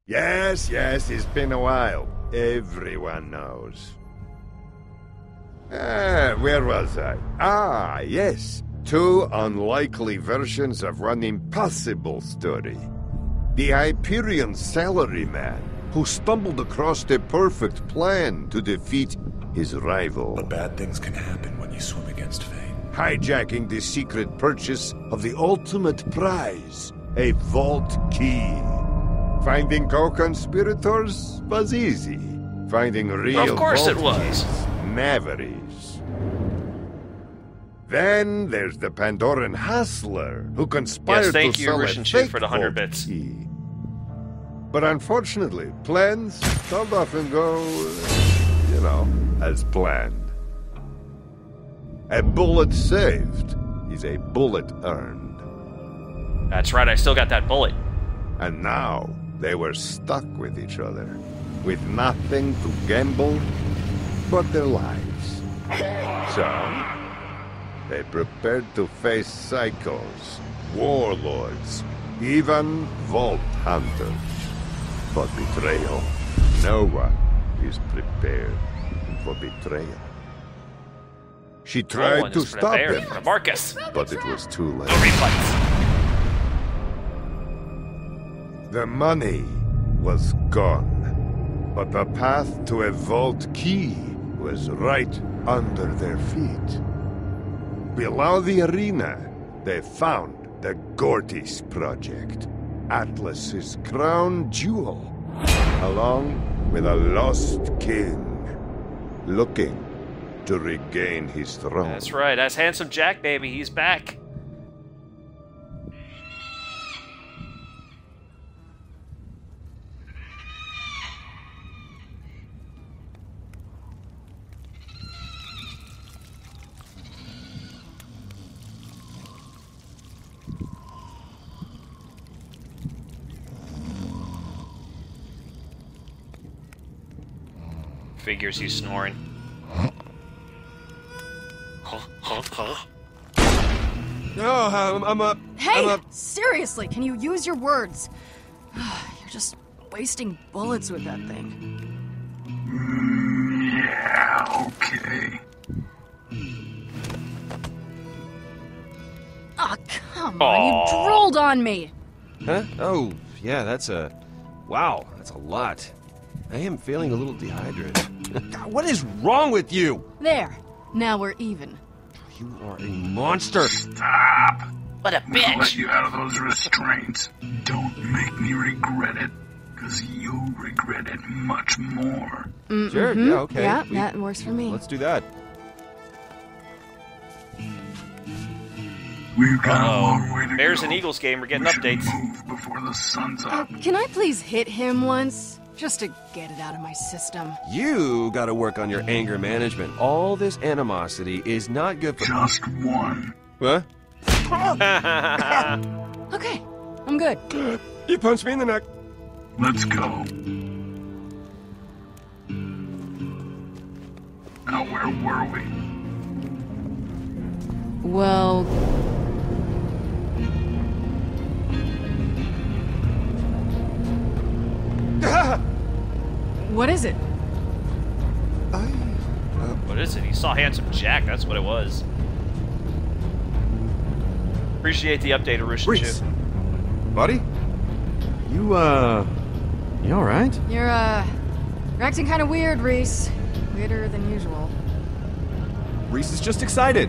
Yes, it's been a while. Everyone knows. Where was I? Ah, yes. Two unlikely versions of one impossible story. The Hyperion salaryman who stumbled across the perfect plan to defeat his rival. But bad things can happen when you swim against fate. Hijacking the secret purchase of the ultimate prize, a vault key. Finding co-conspirators was easy. Finding real of course vault it was. keys, never is. Then there's the Pandoran hustler who conspired to sell a fake for the 100 vault bits. key. But unfortunately, plans don't often go, as planned. A bullet saved is a bullet earned. That's right, I still got that bullet. And now they were stuck with each other, with nothing to gamble but their lives. So, they prepared to face psychos, warlords, even vault hunters. But betrayal, no one is prepared for betrayal. She tried to stop him, Marcus. but it was too late. No reflex. The money was gone, but the path to a vault key was right under their feet. Below the arena, they found the Gortys Project, Atlas's crown jewel, along with a lost king, looking to regain his throne. That's right, that's Handsome Jack, baby. He's back. Figures he's snoring. No, I'm up. Hey! I'm up. Seriously, can you use your words? You're just wasting bullets with that thing. Yeah, okay. Oh, come on, you drooled on me! Huh? Oh, yeah, that's a... Wow, that's a lot. I am feeling a little dehydrated. God, what is wrong with you? There, now we're even. You are a monster. Stop. What a I'm gonna let bitch. you out of those restraints. Don't make me regret it, because you'll regret it much more. Sure, yeah, okay. Yeah, that works for me. Let's do that. We've got a long way to Bears go. and Eagles game, we're getting We should updates. move before the sun's up. Can I please hit him once? Just to get it out of my system. You gotta work on your anger management. All this animosity is not good for... Just one. What? Okay, I'm good. You punched me in the neck. Let's go. Now, where were we? Well... What is it? What is it? He saw Handsome Jack, that's what it was. Appreciate the update, Arusha. Reese. Buddy? You alright? You're acting kind of weird, Reese. Weirder than usual. Reese is just excited.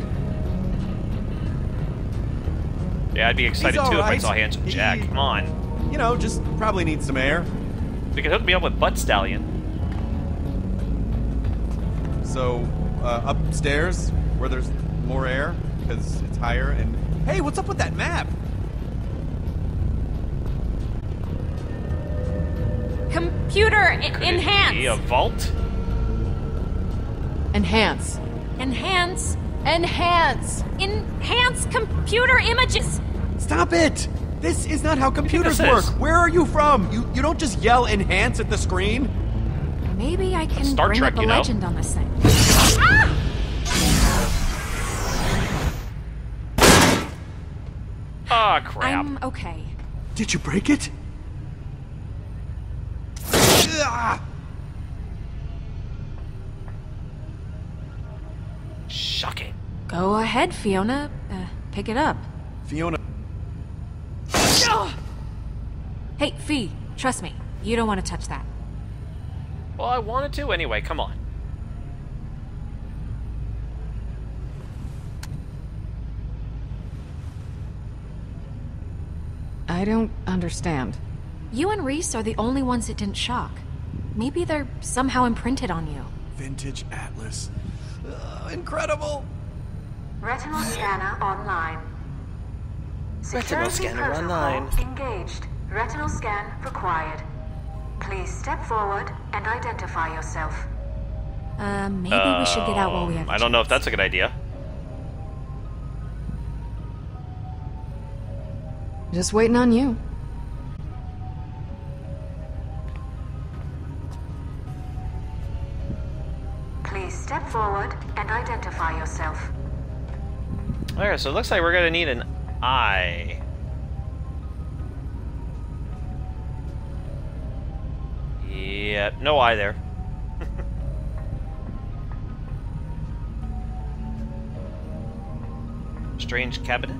Yeah, I'd be excited He's too if I alright. saw Handsome Jack. Come on. You know, just probably needs some air. You can hook me up with Butt Stallion. So, upstairs, where there's more air, because it's higher, and... Hey, what's up with that map? Computer Could enhance. it be a vault? Enhance. Enhance. Enhance! Enhance computer images. Stop it! This is not how computers this work! is? Where are you from? You don't just yell enhance at the screen? Maybe I can Star bring Trek, up a you know? legend on this thing. Ah! Ah, crap. I'm okay. Did you break it? Ah! Shocking. Go ahead, Fiona. Pick it up. Fiona. Hey, Fee, trust me. You don't want to touch that. Well, I wanted to anyway, come on. I don't understand. You and Reese are the only ones it didn't shock. Maybe they're somehow imprinted on you. Vintage Atlas. Incredible! Retinal scanner online. Retinal scanner protocol online. Engaged. Retinal scan required. Please step forward and identify yourself. Maybe we should get out while we have a I don't know if chance. that's a good idea. Just waiting on you. Please step forward and identify yourself. Alright, so it looks like we're gonna need an eye. Yep, no eye there. Strange cabinet?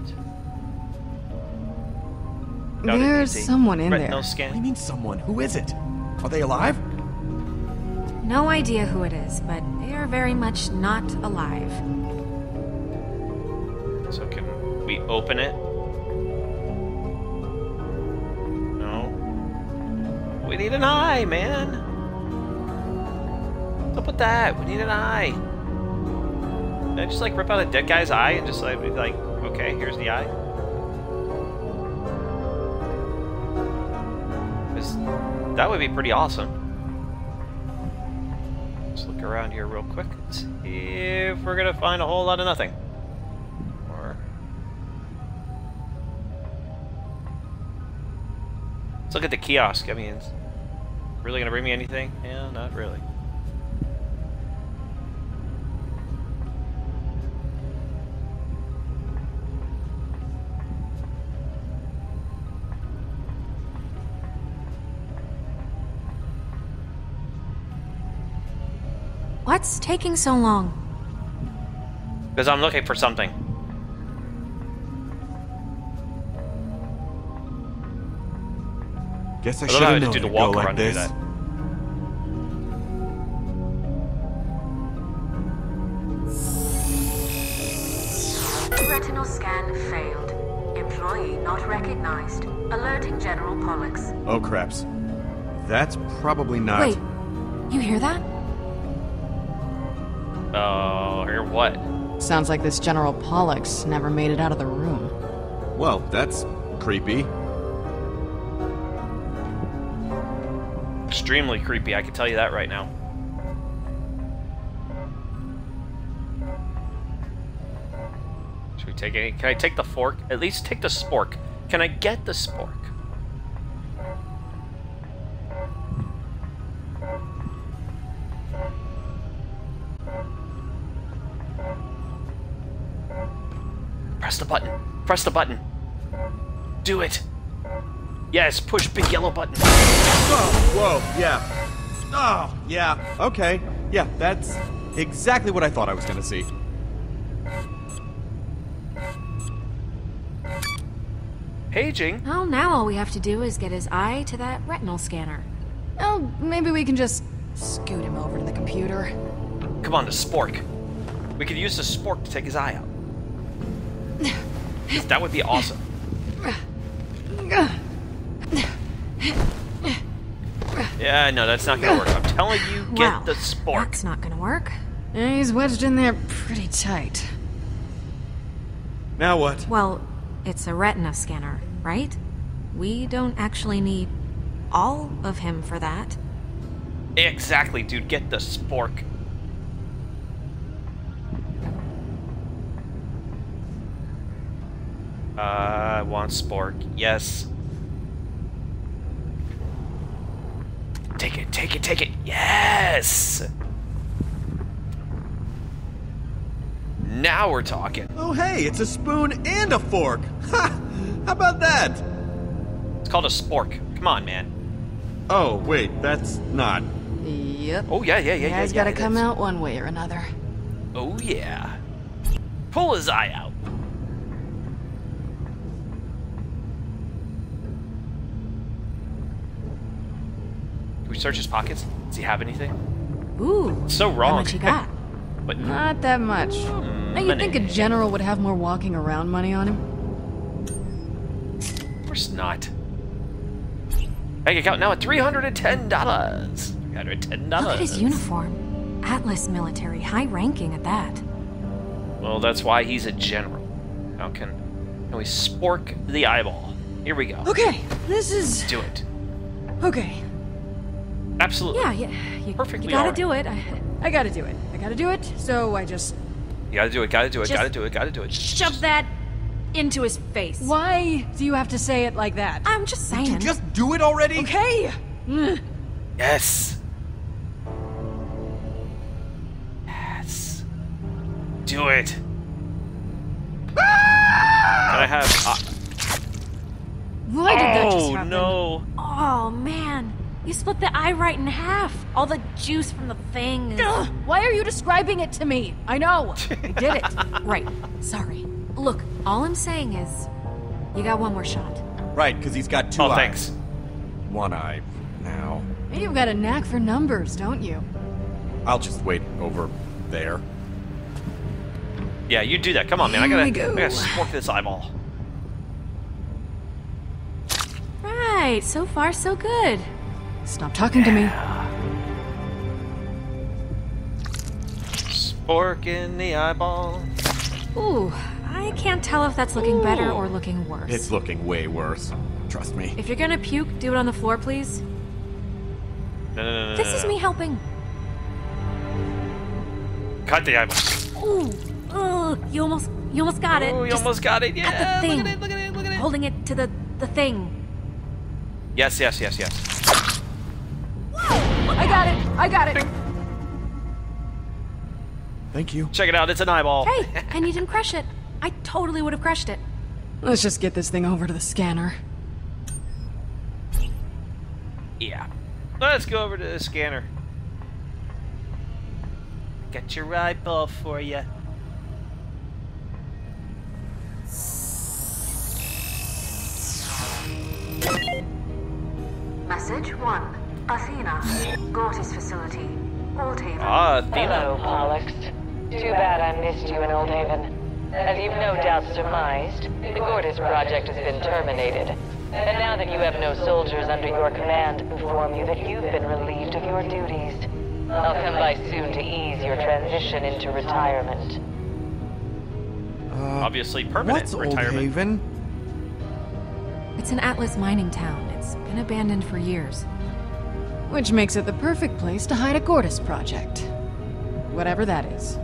Got it, There's easy. someone in Retinal there. What do you scan. mean someone? Who is it? Are they alive? No idea who it is, but they are very much not alive. So can we open it? No. We need an eye, man. What's up with that? We need an eye. Can I just like rip out a dead guy's eye and just like be like, okay, here's the eye? 'Cause that would be pretty awesome. Let's look around here real quick and see if we're gonna find a whole lot of nothing. Or let's look at the kiosk. I mean, it's really gonna bring me anything? Yeah, not really. What's taking so long? Because I'm looking for something. Guess I I should love how I have just known do the it'd go walk like around and do this. that. Retinal scan failed. Employee not recognized. Alerting General Pollux. Oh, craps. That's probably not... Wait, you hear that? Oh, here what? Sounds like this General Pollux never made it out of the room. Well, that's creepy. Extremely creepy, I can tell you that right now. Should we take any? Can I take the fork? At least take the spork. Can I get the spork? Press the button. Press the button. Do it. Yes, push big yellow button. Oh, whoa, yeah. Oh, yeah, okay. Yeah, that's exactly what I thought I was gonna see. Paging? Well, now all we have to do is get his eye to that retinal scanner. Oh, maybe we can just scoot him over to the computer. Come on, the spork. We could use the spork to take his eye out. That would be awesome. Yeah, no, that's not gonna work. I'm telling you, get Well, the spork. that's not gonna work. He's wedged in there pretty tight. Now what? Well, it's a retina scanner, right? We don't actually need all of him for that. Exactly, dude. Get the spork. I want spork. Yes. Take it, take it, take it. Yes! Now we're talking. Oh, hey, it's a spoon and a fork. Ha! How about that? It's called a spork. Come on, man. Oh, wait, that's not... Yep. Oh, yeah. You guys gotta come out one way or another. Oh, yeah. Pull his eye out. Can we search his pockets? Does he have anything? Ooh. So wrong. How much you got? But Not that much. Now, you'd think a general would have more walking around money on him. of course not. Bank account now at $310. $310. Look at his uniform. Atlas military, high ranking at that. Well, that's why he's a general. Now can we spork the eyeball? Here we go. Okay, this is... Do it. Okay. Absolutely. Yeah, you Perfectly gotta alright. do it. I gotta do it. I gotta do it, so I just... You gotta do it, gotta do it, Just gotta do it, gotta do it. Shove that into his face. Why do you have to say it like that? I'm just saying. Just do it already? Okay! Yes. Yes. Do it. Can I have... Why did that just oh, happen? no. Oh, man. You split the eye right in half. All the juice from the thing is... Ugh, why are you describing it to me? I know. I did it. Right. Sorry. Look, all I'm saying is... You got one more shot. Right, because he's got two Oh, eyes. thanks. One eye now. You've got a knack for numbers, don't you? I'll just wait over there. Yeah, you do that. Come on, man. I Here we gotta go. spork this eyeball. Right. So far, so good. Stop talking to me. Sporking the eyeball. Ooh, I can't tell if that's looking better or looking worse. It's looking way worse. Trust me. If you're gonna puke, do it on the floor, please. No. This is me helping. Cut the eyeball. Ooh, you almost got it. Oh, you Just almost got it. Yeah. at the thing. Look at it. Look at it. Look at it. Holding it to the thing. Yes. I got it. Thank you. Check it out. It's an eyeball. Hey, and you didn't crush it. I totally would have crushed it. Let's just get this thing over to the scanner. Yeah. Let's go over to the scanner. Got your eyeball for you. Message 1. Athena. Gortys facility. Oldhaven. Ah, Athena. Hello, Pollux. Too bad I missed you in Oldhaven. As you've no doubt surmised, the Gortys project has been terminated. And now that you have no soldiers under your command to inform you that you've been relieved of your duties, I'll come by soon to ease your transition into retirement. Obviously permanent What's retirement. Oldhaven? It's an Atlas mining town. It's been abandoned for years. Which makes it the perfect place to hide a Gortys project. Whatever that is.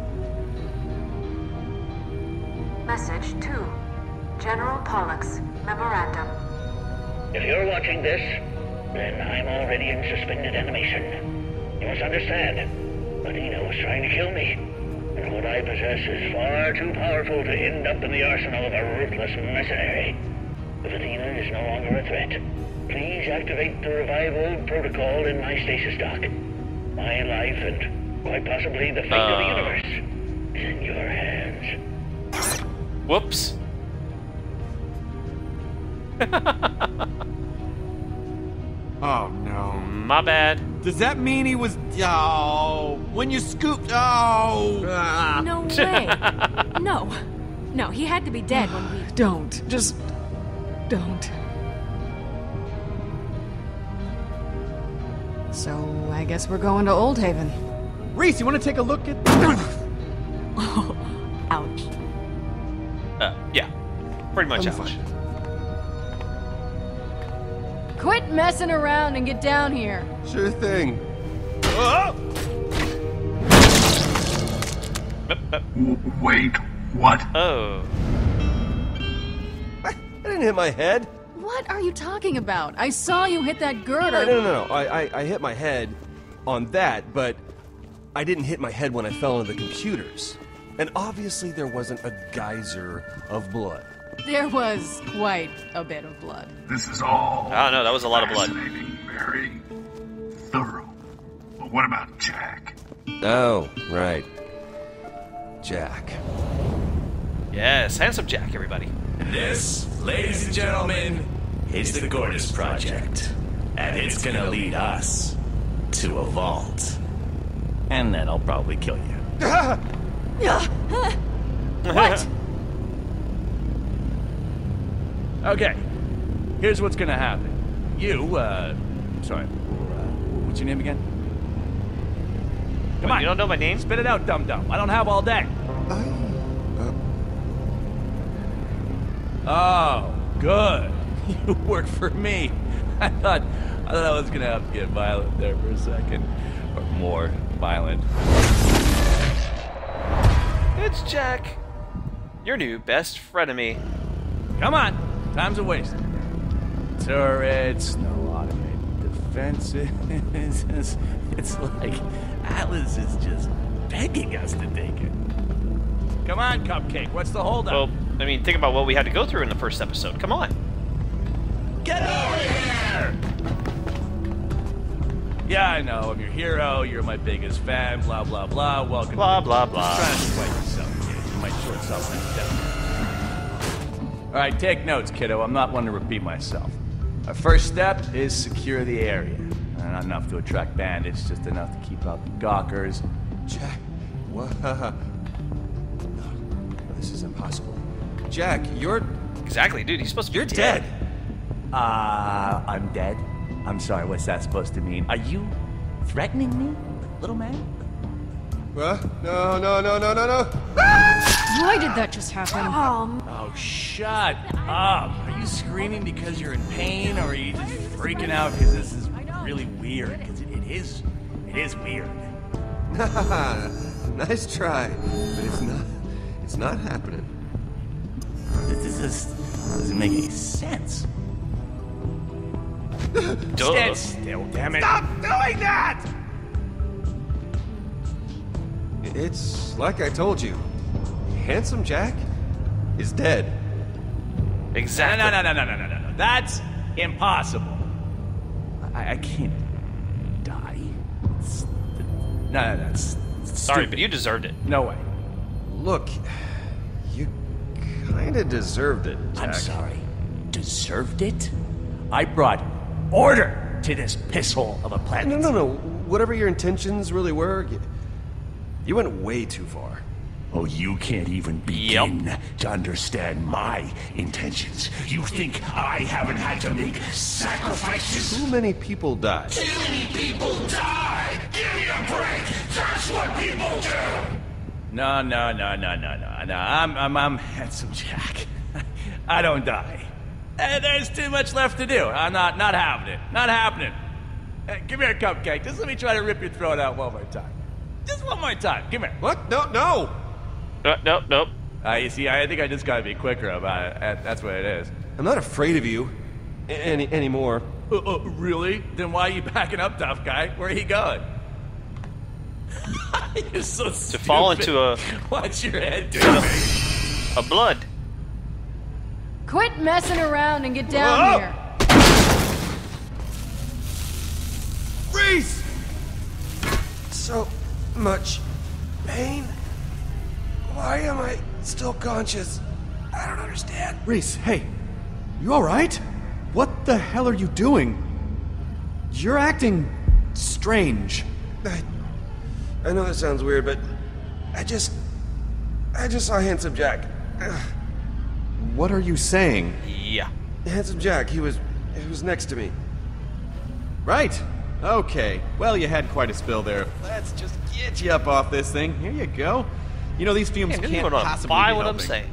Message 2. General Pollux. Memorandum. If you're watching this, then I'm already in suspended animation. You must understand, Athena was trying to kill me, and what I possess is far too powerful to end up in the arsenal of a ruthless mercenary. If Athena is no longer a threat, please activate the revival protocol in my stasis dock. My life and quite possibly the fate of the universe is in your hands. Whoops. Oh, no. My bad. Does that mean he was... Oh, when you scooped... Oh! No way. No, he had to be dead when we... Don't. Just... don't. So, I guess we're going to Oldhaven. Reese, you want to take a look at... Ouch. Yeah. Pretty much I'm ouch. fine. Quit messing around and get down here. Sure thing. Wait, what? Oh. I didn't hit my head. What are you talking about? I saw you hit that girder. No. I hit my head on that, but I didn't hit my head when I fell into the computers. And obviously there wasn't a geyser of blood. There was quite a bit of blood. This is all. Oh no, that was a lot of blood. Fascinating, very thorough. But what about Jack? Oh, right. Jack. Yes, handsome Jack, everybody. This, ladies and gentlemen, is the Gordis Project. And it's gonna lead us to a vault. And then I'll probably kill you. What? Okay, here's what's gonna happen. You, sorry, what's your name again? Come What, on. you don't know my name? Spit it out, dum-dum. I don't have all day. Oh, good. You work for me. I thought I was gonna have to get violent there for a second. Or more violent. It's Jack. Your new best frenemy. Come on, time's a waste. Turrets, no automated defenses. It's like Atlas is just begging us to take it. Come on, Cupcake, what's the holdup? Well, I mean, think about what we had to go through in the first episode. Come on. Get over here! Yeah, I know, I'm your hero, you're my biggest fan, blah, blah, blah, welcome Blah, to blah, blah. Just trying to fight yourself, kid. You might short yourself down. Alright, take notes, kiddo, I'm not one to repeat myself. Our first step is secure the area. Not enough to attract bandits, just enough to keep out the gawkers. Jack, what? No, this is impossible. Jack, you're... Exactly, dude. He's supposed to be You're dead. I'm dead? I'm sorry, what's that supposed to mean? Are you threatening me, little man? What? No. Why did that just happen? Oh, shut up. Are you screaming because you're in pain, or are you just freaking out because this is really weird? Because it is weird. Nice try, but it's not happening. This doesn't make any sense. Duh. Stand still, damn it. Stop doing that! It's like I told you. Handsome Jack is dead. Exactly. No. That's impossible. I can't die. That's Sorry, stupid. but you deserved it. No way. Look, you kinda deserved it, Jack. I'm sorry. Deserved it? I brought order to this pisshole of a planet. No. Whatever your intentions really were, you went way too far. Oh, you can't even begin to understand my intentions. You think I haven't had to make sacrifices? Too many people died. Too many people die! Give me a break! That's what people do! No. I'm handsome Jack. I don't die. There's too much left to do. I'm not having it. Not happening. Come here, Cupcake. Just let me try to rip your throat out one more time. Just one more time. Come here. What? No. Nope. You see, I think I just gotta be quicker about it. That's what it is. I'm not afraid of you anymore. Really? Then why are you backing up, tough guy? Where are you going? You're so stupid. To fall into a... Watch your head, dude. A blood. Quit messing around and get down here. Reese! So much pain. Why am I still conscious? I don't understand. Reese, hey. You alright? What the hell are you doing? You're acting strange. I know that sounds weird, but I just saw Handsome Jack. What are you saying? Yeah. Handsome Jack, he was next to me. Right. Okay. Well, you had quite a spill there. Let's just get you up off this thing. Here you go. You know, these fumes Yeah, can't possibly buy be what I'm helping. saying.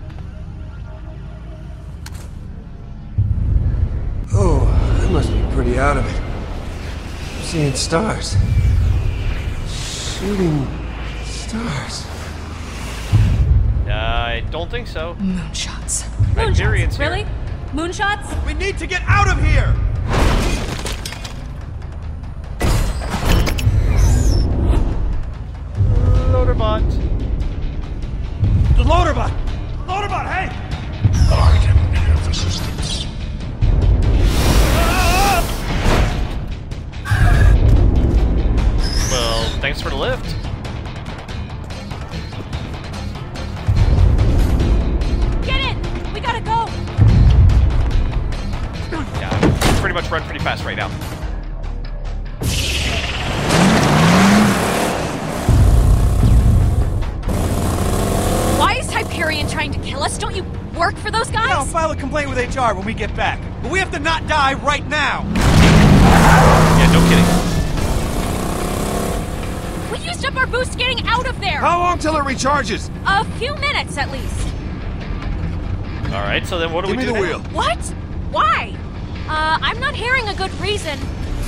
Oh, I must be pretty out of it. I'm seeing stars. Shooting stars. I don't think so. Moonshots. Nigerians here. Really? Moonshots? We need to get out of here! Loaderbot. The Loaderbot! Loaderbot, hey! Artemis. Thanks for the lift. Get in! We gotta go! Yeah, I pretty much run pretty fast right now. Why is Hyperion trying to kill us? Don't you work for those guys? I'll file a complaint with HR when we get back. But we have to not die right now! Yeah, no kidding. We used up our boost getting out of there! How long till it recharges? A few minutes, at least. Alright, so then what do we do Give me the now? wheel. What? Why? I'm not hearing a good reason.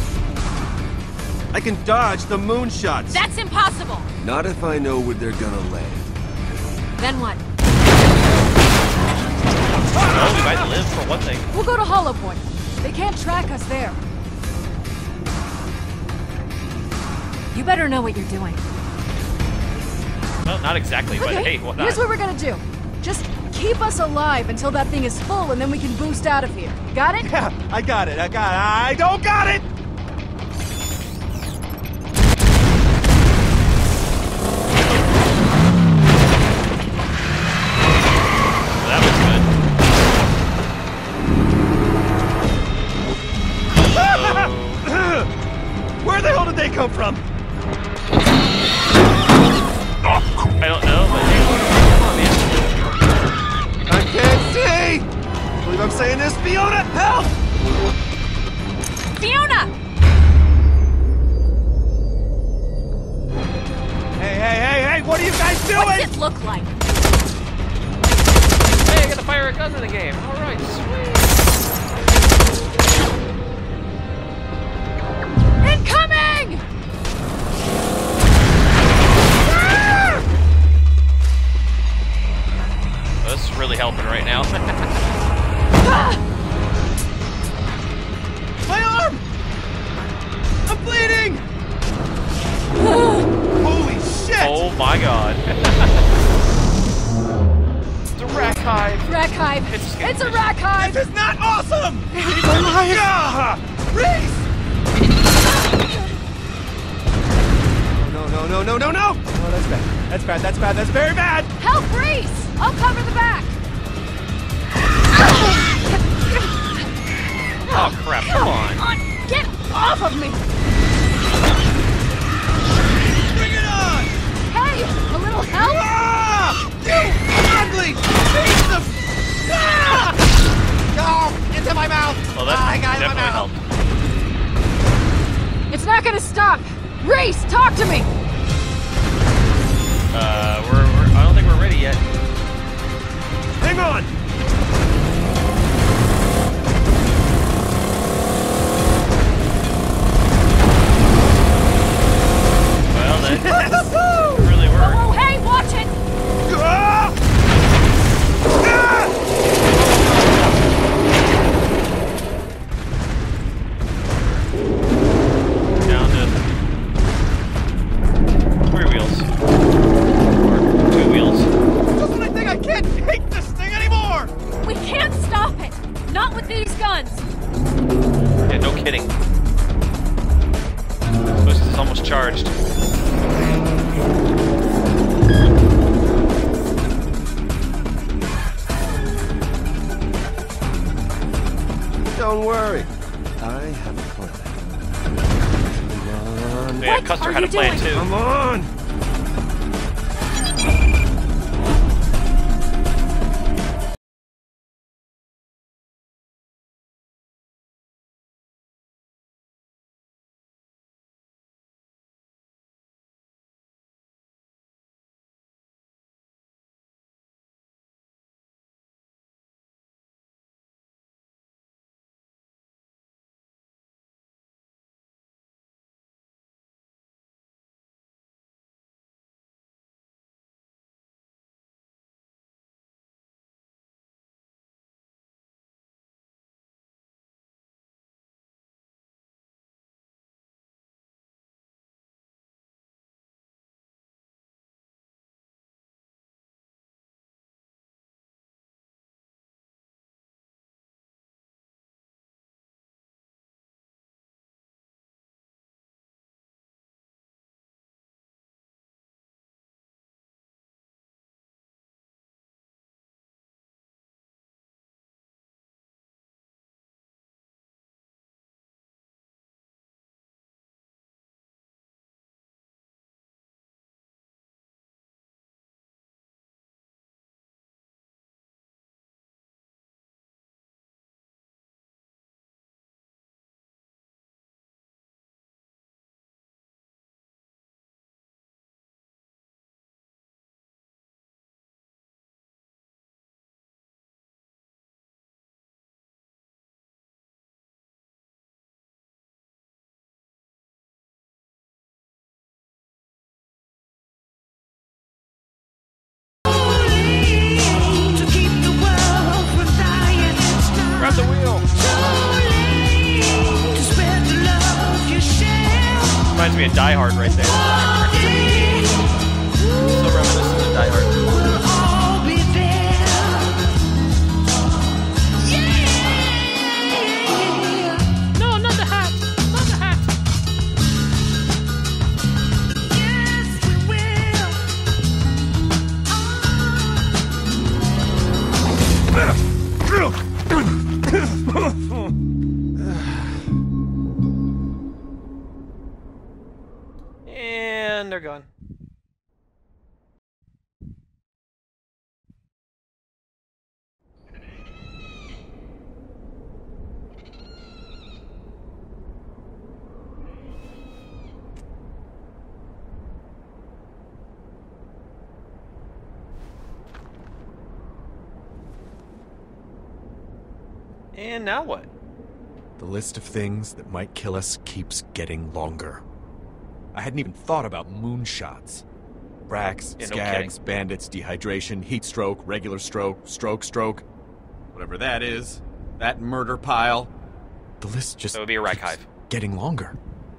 I can dodge the moonshots. That's impossible. Not if I know where they're gonna land. Then what? Well, we might live for one thing. We'll go to Hollow Point. They can't track us there. You better know what you're doing. Well, not exactly, but hey, what not? Here's what we're gonna do. Just keep us alive until that thing is full, and then we can boost out of here. Got it? Yeah, I got it. I don't got it! That was good. Where the hell did they come from? I don't know, but hey, come on, man. I can't see! I believe I'm saying this. Fiona, help! Fiona! Hey, what are you guys doing? What's it look like? Hey, I got to fire a gun in the game. Alright, sweet. Incoming! This is really helping right now. My arm! I'm bleeding! Holy shit! Oh my god. It's a rack hive. Rack hive. It's a rack hive. This is not awesome! Reese! No. Oh, that's bad. That's very bad! Help Reese! I'll cover the back. Oh crap, come on. Get off of me! Bring it on! Hey, a little help? Ah! You ugly piece of... Ah! Oh, into my mouth! Well, that I got it in my definitely mouth. helped. It's not gonna stop. Reese, talk to me. I don't think we're ready yet. Hang on! Well, that really worked. Oh, hey, watch it. Down to 3 wheels. Or 2 wheels. Just when I think I can't take this thing anymore! We can't stop it. Not with these guns. Yeah, no kidding. Boost is almost charged. Don't worry. I have a plan. Come on. Yeah, Custer had a plan too. Come on! reminds me of Die Hard right there. So reminiscent of Die Hard. No, not the hat. Not the hat. And they're gone. And now what? The list of things that might kill us keeps getting longer. I hadn't even thought about moonshots. Bracks, Yeah, no skags, kidding. bandits, dehydration, heat stroke, regular stroke, stroke. Whatever that is. That murder pile. The list just That would be a rack keeps hive. getting longer.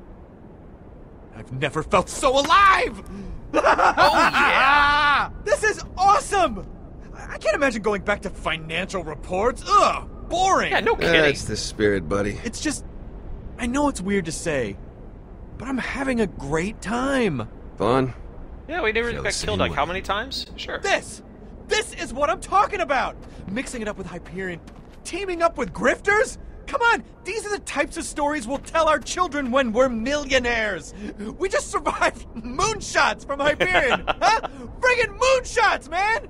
I've never felt so alive! Oh, yeah! This is awesome! I can't imagine going back to financial reports. Ugh! Boring! Yeah, no kidding. That's the spirit, buddy. It's just... I know it's weird to say, but I'm having a great time. Vaughn? Yeah, we never Feel the got same killed like way. how many times? Sure. This is what I'm talking about! Mixing it up with Hyperion, teaming up with grifters? Come on, these are the types of stories we'll tell our children when we're millionaires! We just survived moonshots from Hyperion! Huh? Friggin' moonshots, man!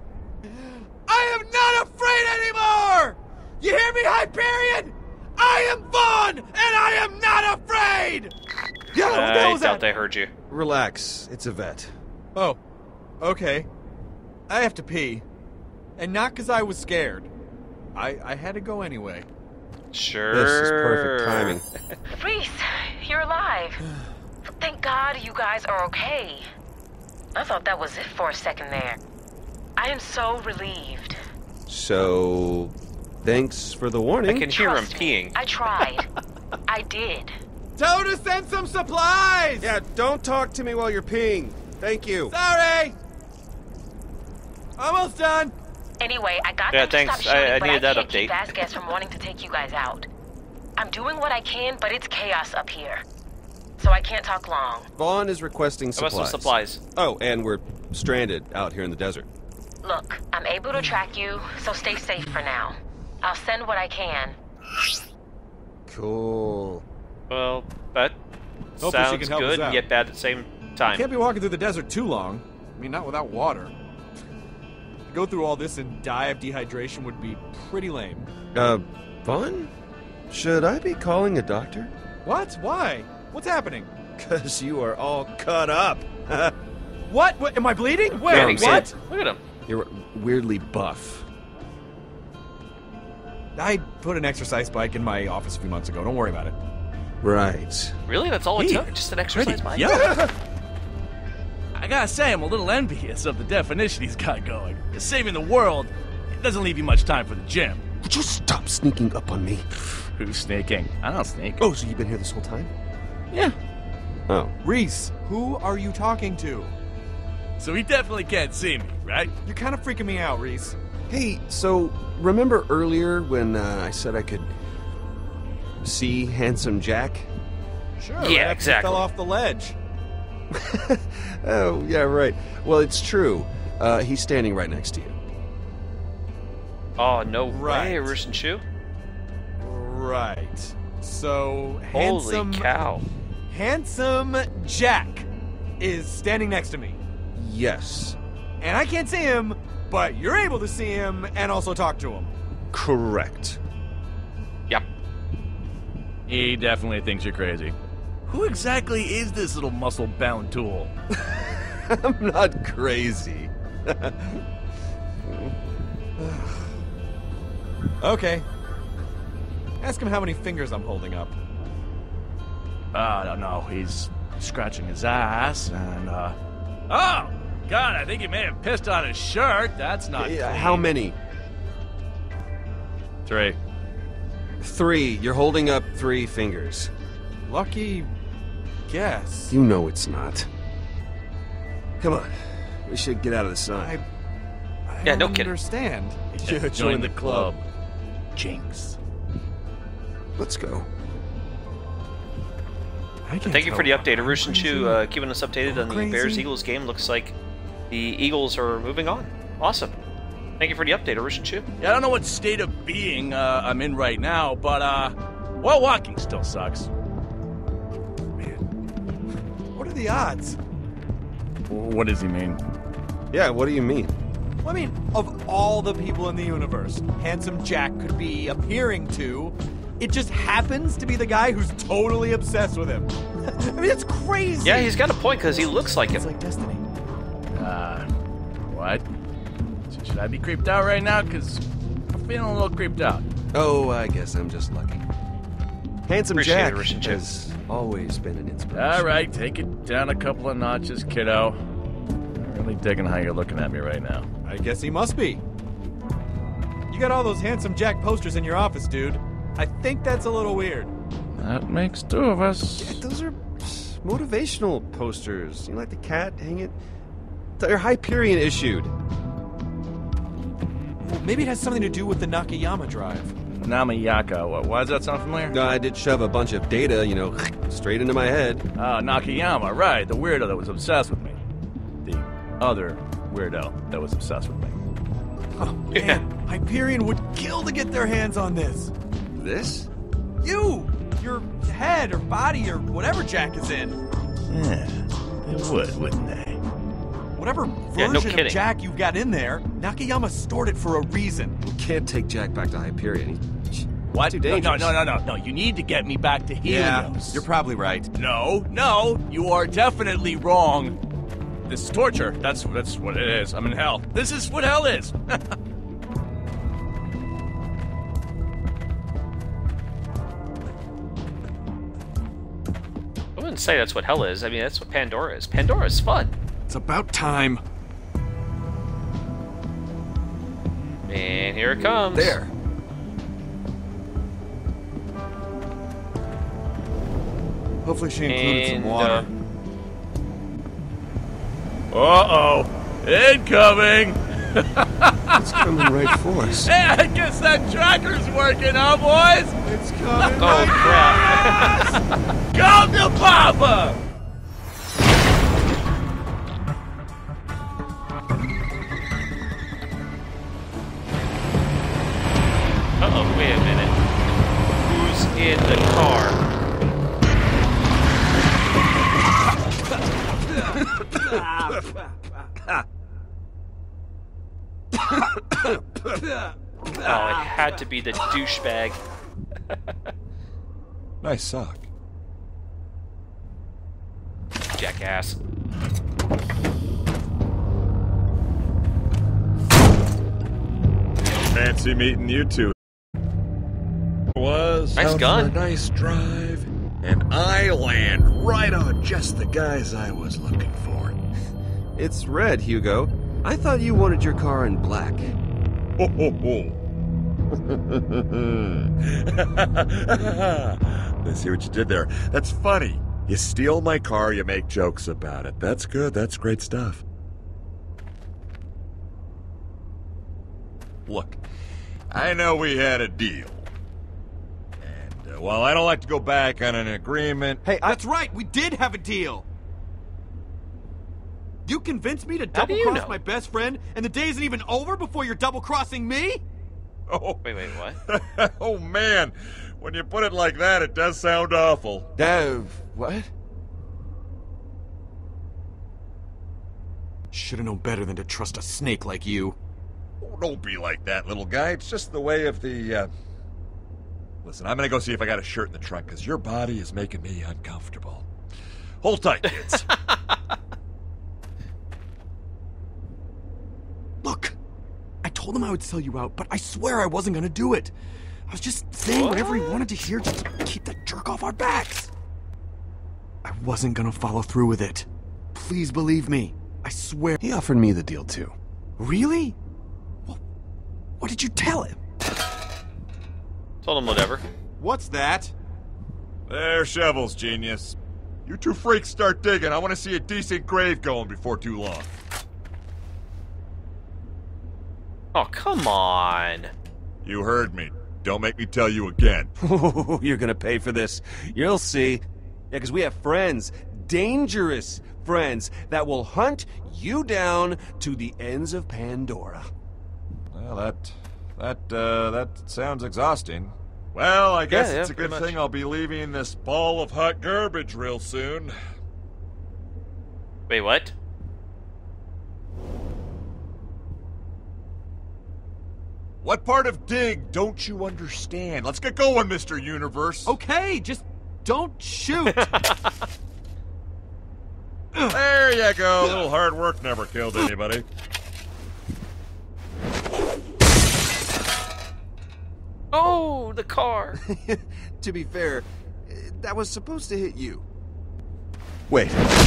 I am not afraid anymore! You hear me, Hyperion? I am Vaughn, and I am not afraid! Yo, what the hell I was doubt that? they heard you. Relax. It's a vet. Oh, okay. I have to pee. And not because I was scared. I had to go anyway. Sure. This is perfect timing. Reese, you're alive. Thank God you guys are okay. I thought that was it for a second there. I am so relieved. So, thanks for the warning. I can hear him Trust me, peeing. I tried. I did. Tell her to send some supplies! Yeah, don't talk to me while you're peeing. Thank you. Sorry! Almost done! Anyway, I got Yeah, them thanks. to stop shooting, I but needed I that can't update. keep Vasquez from wanting to take you guys out. I'm doing what I can, but it's chaos up here. So I can't talk long. Vaughn is requesting How about supplies. some supplies? Oh, and we're stranded out here in the desert. Look, I'm able to track you, so stay safe for now. I'll send what I can. Cool. Well, that Hopefully she sounds can help us good out. and yet bad at the same time. Can't be walking through the desert too long. I mean, not without water. To go through all this and die of dehydration would be pretty lame. Vaughn? Should I be calling a doctor? What? Why? What's happening? 'Cause you are all cut up. What? What? Am I bleeding? Where? Fanning What? said- Look at him. You're weirdly buff. I put an exercise bike in my office a few months ago. Don't worry about it. Right. Really? That's all it Hey, took? Just an exercise bike? Yeah. I gotta say, I'm a little envious of the definition he's got going. Saving the world, it doesn't leave you much time for the gym. Would you stop sneaking up on me? Who's snaking? I don't snake. Oh, so you've been here this whole time? Yeah. Oh. Reese, who are you talking to? So he definitely can't see me, right? You're kind of freaking me out, Reese. Hey, so remember earlier when I said I could see Handsome Jack? Sure. Yeah, right after you exactly. Fell off the ledge. Oh, yeah, right. Well, it's true. He's standing right next to you. Oh, no Right. way, Roost Shoe? Right. So, Holy cow. Handsome Jack is standing next to me. Yes. And I can't see him, but you're able to see him and also talk to him. Correct. Yep. He definitely thinks you're crazy. Who exactly is this little muscle-bound tool? I'm not crazy. Okay. Ask him how many fingers I'm holding up. I don't know. He's scratching his ass and, Oh! God, I think he may have pissed on his shirt. That's not clean. How many? 3. 3. You're holding up 3 fingers. Lucky guess. You know it's not. Come on. We should get out of the sun. I Yeah, no don't kidding. understand. Join the club. Jinx. Let's go. Thank you for the update, Arushin Chu, keeping us updated on the Bears-Eagles game. Looks like the Eagles are moving on. Awesome. Thank you for the update, Arushin Chu. Yeah, I don't know what state of being I'm in right now, but, well, walking still sucks. What are the odds? What does he mean? Yeah, what do you mean? Well, I mean, of all the people in the universe Handsome Jack could be appearing to, it just happens to be the guy who's totally obsessed with him. I mean, it's crazy. Yeah, he's got a point because he looks like him. It's like destiny. What? Should I be creeped out right now? Because I'm feeling a little creeped out. Oh, I guess I'm just lucky. Handsome Appreciate Jack it, Arushin Chu. has always been an inspiration. All right, take it down a couple of notches, kiddo. I'm really digging how you're looking at me right now. I guess he must be. You got all those Handsome Jack posters in your office, dude. I think that's a little weird. That makes two of us. Yeah, those are motivational posters. You know, like the cat, hang it. They're Hyperion issued. Well, maybe it has something to do with the Nakayama drive. Namayaka. Why does that sound familiar? No, I did shove a bunch of data, you know, straight into my head. Nakayama, right. The weirdo that was obsessed with me. The other weirdo that was obsessed with me. Oh, man. Hyperion would kill to get their hands on this. This? You! Your head or body or whatever Jack is in. Yeah, they would, wouldn't they? Whatever Yeah, no version kidding. of Jack you've got in there, Nakayama stored it for a reason. We can't take Jack back to Hyperion. What? Too dangerous. No. You need to get me back to Helios. You're probably right. No, you are definitely wrong. This is torture. That's what it is. I'm in hell. This is what hell is. I wouldn't say that's what hell is. I mean, that's what Pandora is. Pandora is fun. It's about time. And here it comes. There. Hopefully she included some water. Uh-oh. Incoming! It's coming right for us. Hey, I guess that tracker's working, huh, boys? It's coming. Oh, crap. Come to Papa! Uh-oh, wait a minute. Who's in the car? Oh, it had to be the douchebag. Nice sock. Jackass. Fancy meeting you two. Was Nice out gun. for a nice drive, and I land right on just the guys I was looking for. It's red, Hugo. I thought you wanted your car in black. Ho ho ho! I see what you did there. That's funny. You steal my car, you make jokes about it. That's good. That's great stuff. Look, I know we had a deal. And, while I don't like to go back on an agreement... Hey, that's right. We did have a deal. You convinced me to How do you double-cross know? my best friend, and the day isn't even over before you're double-crossing me? Oh, Wait, what? oh, man. When you put it like that, it does sound awful. What? Should've known better than to trust a snake like you. Oh, don't be like that, little guy. It's just the way of the, Listen, I'm gonna go see if I got a shirt in the trunk, because your body is making me uncomfortable. Hold tight, kids. Look, I told him I would sell you out, but I swear I wasn't gonna do it. I was just saying whatever he wanted to hear just to keep that jerk off our backs. I wasn't gonna follow through with it. Please believe me. I swear. He offered me the deal, too. Really? Well, what did you tell him? Told him whatever. What's that? They're shovels, genius. You two freaks start digging. I want to see a decent grave going before too long. Oh, come on. You heard me. Don't make me tell you again. You're gonna pay for this. You'll see. Yeah, because we have friends. Dangerous friends that will hunt you down to the ends of Pandora. Well, that sounds exhausting. Well, I guess it's a good thing I'll be leaving this ball of hot garbage real soon. Wait, what? What part of dig don't you understand? Let's get going, Mr. Universe. Okay, just don't shoot. There you go. A little hard work never killed anybody. Oh, the car. To be fair, that was supposed to hit you. Wait.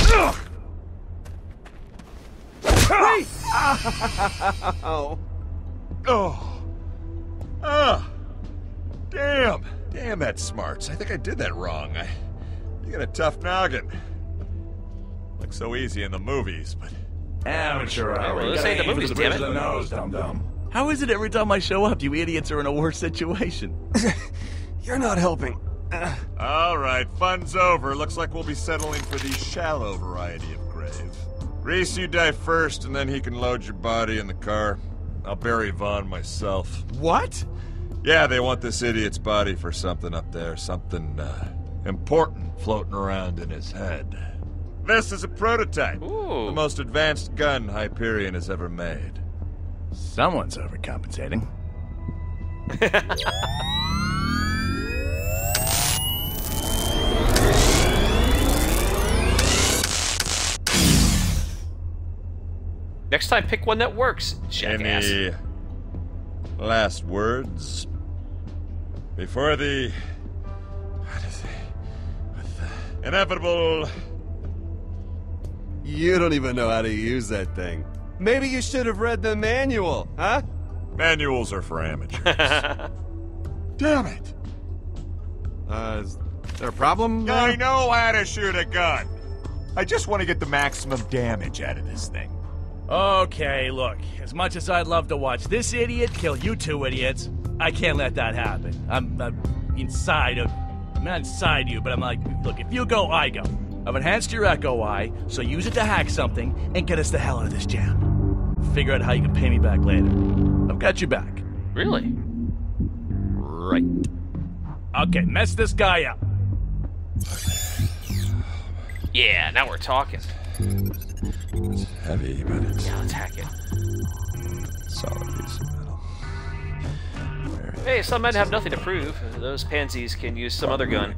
Wait! Oh. Oh. Ah. Damn. Damn, that smarts. I think I did that wrong. You got a tough noggin. Looks so easy in the movies, but... Amateur hour. Well, this ain't the movies, damn it. The nose, dum-dum. How is it every time I show up, you idiots are in a worse situation? You're not helping. All right, fun's over. Looks like we'll be settling for the shallow variety of grave. Reese, you die first, and then he can load your body in the car. I'll bury Vaughn myself. What? Yeah, they want this idiot's body for something up there. Something, important floating around in his head. This is a prototype. Ooh. The most advanced gun Hyperion has ever made. Someone's overcompensating. Next time, pick one that works, jackass. Any last words? Before the... inevitable... You don't even know how to use that thing. Maybe you should have read the manual, huh? Manuals are for amateurs. Damn it! Is there a problem? I know how to shoot a gun. I just want to get the maximum damage out of this thing. Okay, look. As much as I'd love to watch this idiot kill you two idiots, I can't let that happen. I'm inside of... I'm not inside you, but I'm like, look, if you go, I go. I've enhanced your Echo Eye, so use it to hack something and get us the hell out of this jam. Figure out how you can pay me back later. I've got you back. Really? Right. Okay, mess this guy up. Yeah, now we're talking. It's heavy, but it's... Yeah, let's hack it. Solid piece of metal. Hey, some men have nothing to prove. Those pansies can use some other gun.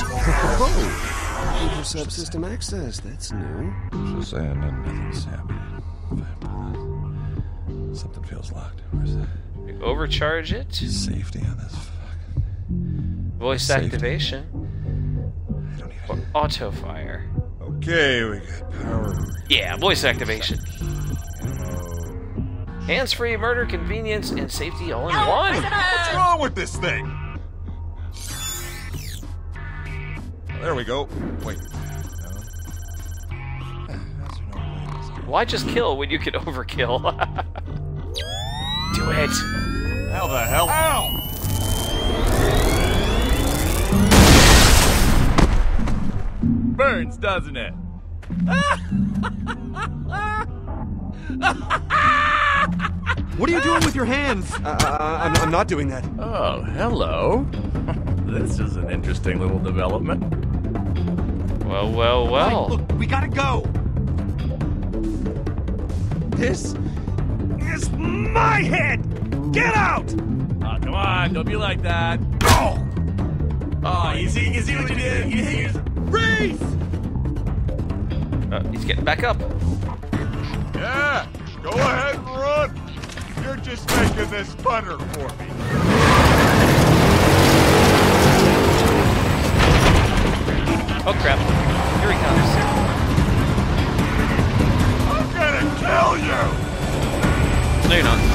Oh, intercept system access. That's new. Just saying, nothing's happening. Something feels locked. Where's that? Overcharge it. Safety on this fucking... Voice Safety. activation. I don't even... Or auto fire. Okay, we got power. Yeah, voice activation. Ammo. Hands-free murder, convenience, and safety all in one. What's wrong with this thing? There we go. Wait. Why just kill when you can overkill? Do it. How the hell? Ow! Burns, doesn't it? What are you doing with your hands? I'm not doing that. Oh, hello. This is an interesting little development. Well, well, well. Right, look, we gotta go. This is my head! Get out! Oh, come on, don't be like that. Oh! Oh, you see what you did? You hit your... Reese! He's getting back up. Yeah, go ahead and run. You're just making this funner for me. Oh crap. Here he comes. I'm gonna kill you! No, you're not.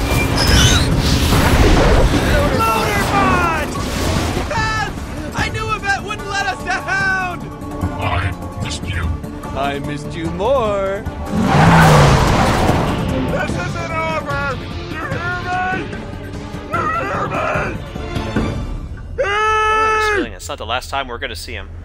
Motorbot! Yes! I knew Yvette wouldn't let us down! I, Mr. I missed you more. This isn't over! You hear me? You hear me? I have this feeling it's not the last time we're going to see him.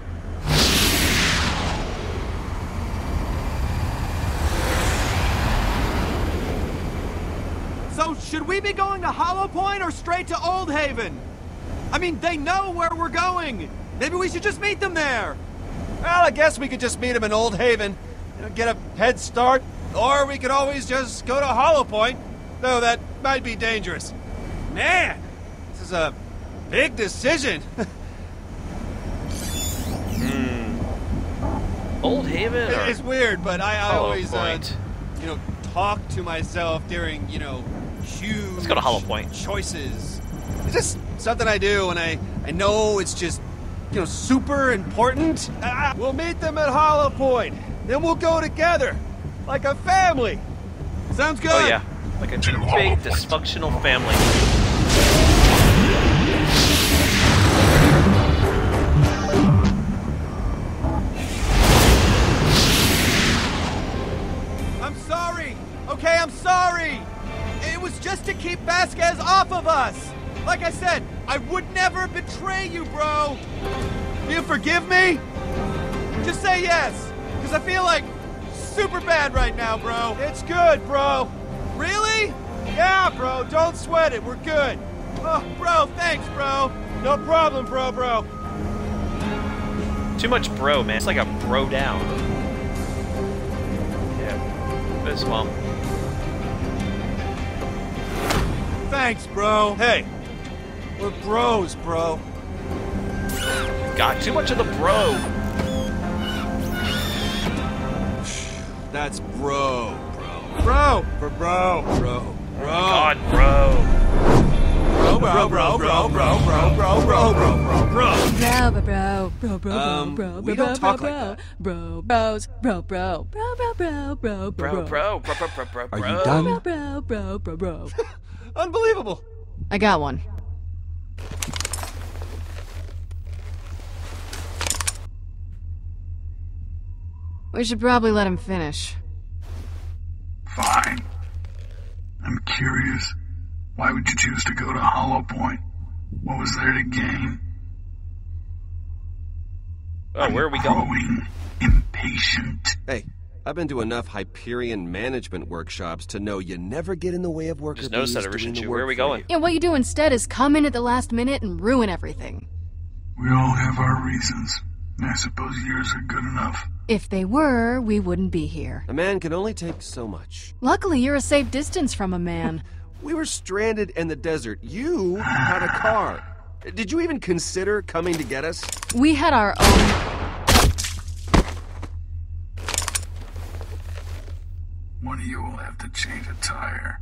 So, should we be going to Hollow Point or straight to Old Haven? I mean, they know where we're going. Maybe we should just meet them there. Well, I guess we could just meet him in Old Haven. You know, get a head start. Or we could always just go to Hollow Point. Though that might be dangerous. Man, this is a big decision. Old Haven or It's weird, but I Hollow always, Point? talk to myself during, huge Let's go to Hollow Point. choices. It's just something I do, and I know it's just, super important. We'll meet them at Hollow Point. Then we'll go together, like a family. Sounds good. Oh yeah, like a big dysfunctional family. I'm sorry. Okay, I'm sorry. It was just to keep Vasquez off of us. Like I said, I would never betray you, bro. Do you forgive me? Just say yes, because I feel like super bad right now, bro. It's good, bro. Really? Yeah, bro. Don't sweat it. We're good. Oh, bro, thanks, bro. No problem, bro. Too much bro, man. It's like a bro down. Yeah. Fist bump. Thanks, bro. Hey, we're bros, bro. God, too much of the bro. That's bro. Bro. For bro. Bro. God, bro. We don't talk like that. Bro. Are you done? Bro. Unbelievable. I got one. We should probably let him finish. Fine. I'm curious. Why would you choose to go to Hollow Point? What was there to gain? Oh, where are we going? Growing impatient. Hey, I've been to enough Hyperion management workshops to know you never get in the way of worker Just noticed bees that, doing the Arishan. work Where are we for going? you. Yeah, what you do instead is come in at the last minute and ruin everything. We all have our reasons. I suppose yours are good enough. If they were, we wouldn't be here. A man can only take so much. Luckily, you're a safe distance from a man. We were stranded in the desert. You had a car. Did you even consider coming to get us? We had our own... One of you will have to change a tire.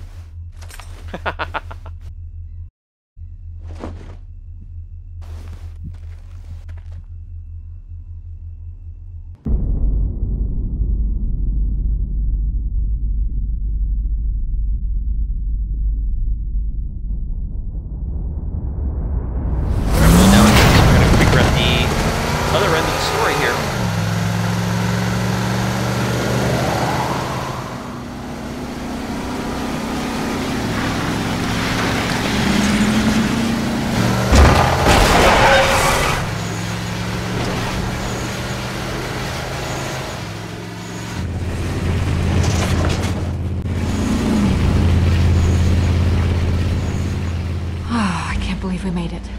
We made it. Do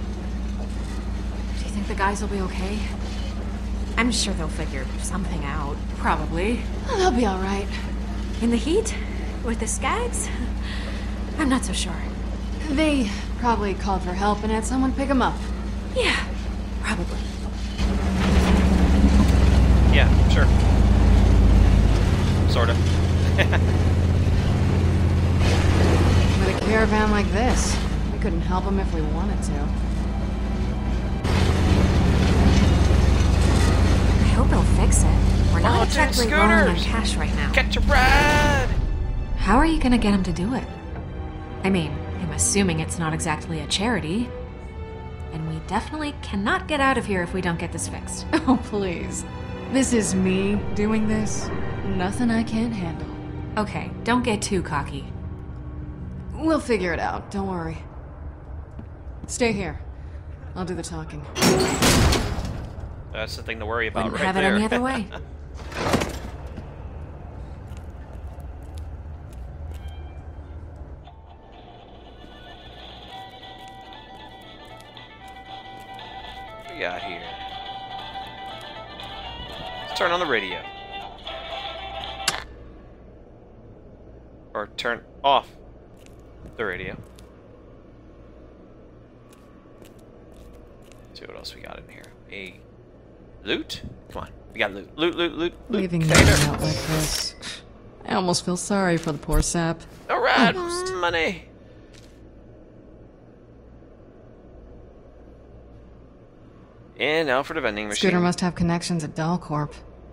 you think the guys will be okay? I'm sure they'll figure something out. Probably. They'll be all right. In the heat? With the skags? I'm not so sure. They probably called for help and had someone pick them up. Yeah, probably. Yeah, sure. Sorta. With a caravan like this, we couldn't help them if we wanted to. I hope they'll fix it. We're not Oh, exactly dude, rolling in scooters! cash right now. Catch a ride! How are you gonna get him to do it? I mean, I'm assuming it's not exactly a charity. And we definitely cannot get out of here if we don't get this fixed. Oh, please. This is me doing this. Nothing I can't handle. Okay, don't get too cocky. We'll figure it out, don't worry. Stay here. I'll do the talking. That's the thing to worry about Wouldn't right have it there. any other way. What we got here? Let's turn on the radio. Or turn off the radio. Let's see what else we got in here. A loot? Come on. We got loot. Loot. Leaving me out like this. I almost feel sorry for the poor sap. Alright, money. And now for the vending machine. Scooter must have connections at Dalcorp.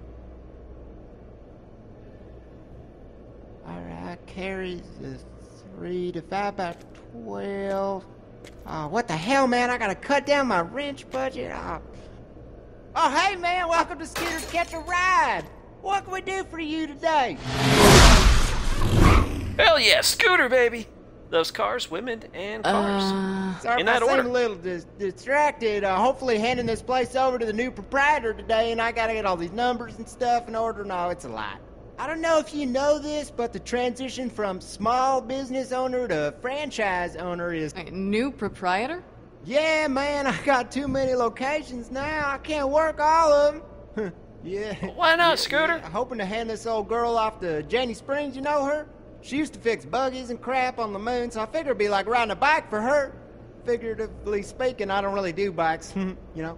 Alright, carries is 3 to 5, about 12. Oh, what the hell, man? I gotta cut down my wrench budget. Oh, hey, man, welcome to Scooter's Catch a Ride. What can we do for you today? Hell yeah, Scooter, baby! Those cars, women, and cars. Sorry in if that I seem order. a little distracted. Hopefully handing this place over to the new proprietor today, and I gotta get all these numbers and stuff in order. No, it's a lot. I don't know if you know this, but the transition from small business owner to franchise owner is... New proprietor? Yeah, man, I got too many locations now. I can't work all of them. Yeah. Why not, Scooter? Yeah, hoping to hand this old girl off to Jenny Springs, you know her? She used to fix buggies and crap on the moon, so I figured it'd be like riding a bike for her. Figuratively speaking, I don't really do bikes, you know?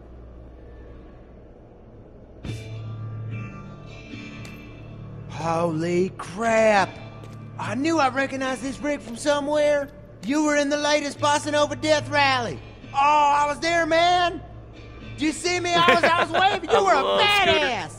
Holy crap! I knew I recognized this rig from somewhere. You were in the latest Bossa Nova Death Rally. Oh, I was there, man. Did you see me? I was waving. You were a badass.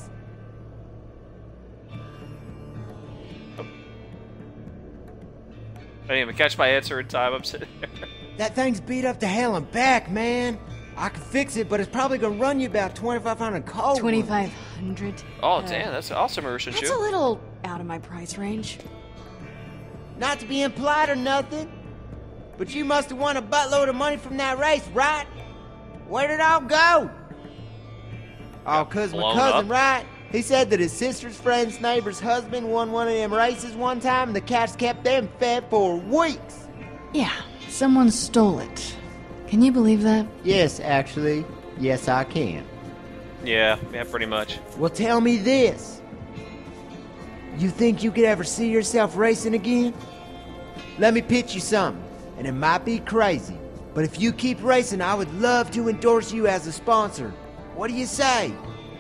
I didn't even catch my answer in time. I'm sitting there. That thing's beat up to hell and back, man. I can fix it, but it's probably gonna run you about 2,500 cold. 2,500. Oh, damn, that's awesome, Russian That's Shoe. a little out of my price range. Not to be impolite or nothing, but you must have won a buttload of money from that race, right? Where'd it all go? Oh, 'cause my blown cousin, up. right? He said that his sister's friend's neighbor's husband won one of them races one time, and the cats kept them fed for weeks. Yeah, someone stole it. Can you believe that? Yes, actually. Yes, I can. Yeah, pretty much. Well, tell me this. You think you could ever see yourself racing again? Let me pitch you something, and it might be crazy, but if you keep racing, I would love to endorse you as a sponsor. What do you say?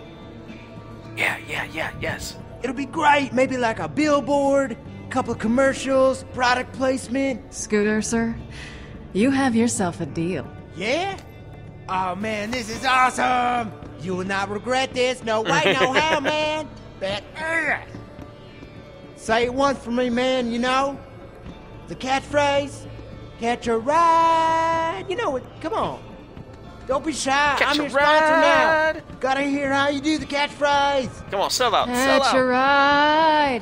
Yes. It'll be great. Maybe like a billboard, couple of commercials, product placement. Scooter, sir, you have yourself a deal. Yeah? Oh, man, this is awesome. You will not regret this. No way, no how, man. Bet ass. Say it once for me, man, you know? The catchphrase. Catch a ride. You know it. Come on. Don't be shy. Catch I'm a your sponsor ride. now. Gotta hear how you do the catchphrase. Come on, sell out. Catch a ride.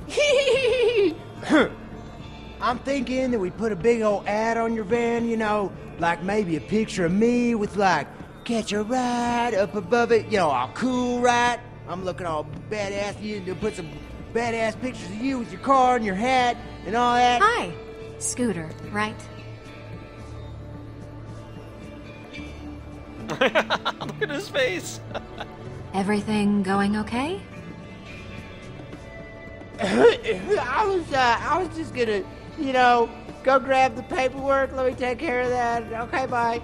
I'm thinking that we put a big old ad on your van, you know, like maybe a picture of me with like, catch a ride up above it, you know, all cool, right? I'm looking all badass. You put some badass pictures of you with your car and your hat and all that. Hi, Scooter, right? Look at his face. Everything going okay? I was just gonna, you know, go grab the paperwork. Let me take care of that. Okay, bye.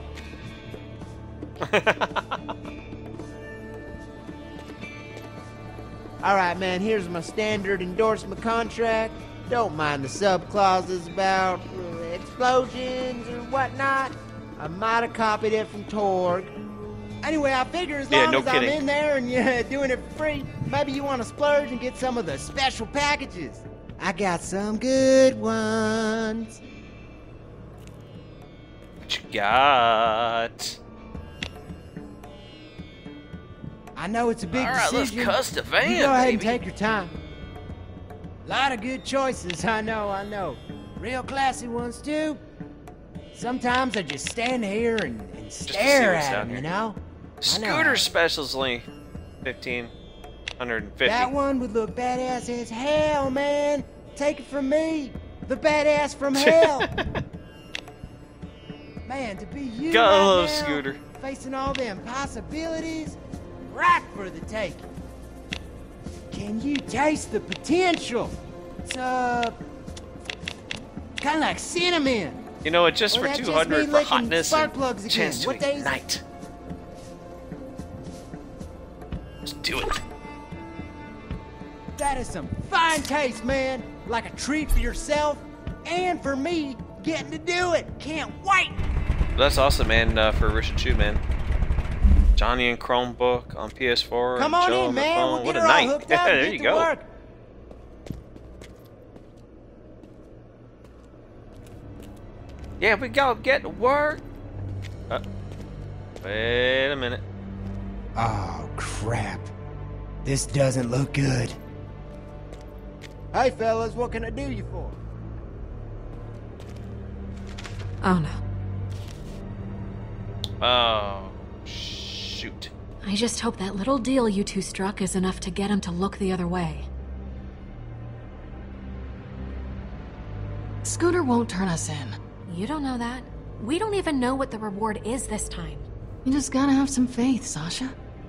All right, man, here's my standard endorsement contract. Don't mind the sub-clauses about explosions or whatnot. I might have copied it from Torg. Anyway, I figure as long as I'm in there and you're doing it for free, maybe you want to splurge and get some of the special packages. I got some good ones. What you got? I know it's a big All right, decision. let's cuss the van, You go ahead and baby. take your time. Lot of good choices, I know. Real classy ones, too. Sometimes I just stand here and stare what's at down them, here. you know? Scooter specials only 1,550. That one would look badass as hell, man. Take it from me, the badass from hell. Man, to be you Gotta right love now, Scooter. facing all them possibilities, right for the taking. Can you taste the potential? It's kind of like cinnamon. You know what? Just Or for that just 200 me for licking hotness spark and plugs again. chance to What day is it? ignite. Let's do it. That is some fine taste, man. Like a treat for yourself and for me getting to do it. Can't wait. That's awesome, man. For Roosh & Chew, man. Johnny and Chromebook on PS4. Come and on Joe in, on the man. phone. We'll What get a her all night. hooked Yeah, up and there get you to go. work. Yeah, we gotta get to work. Wait a minute. Oh, crap. This doesn't look good. Hey, fellas, what can I do you for? Oh no. Oh, shoot. I just hope that little deal you two struck is enough to get him to look the other way. Scooter won't turn us in. You don't know that. We don't even know what the reward is this time. You just gotta have some faith, Sasha.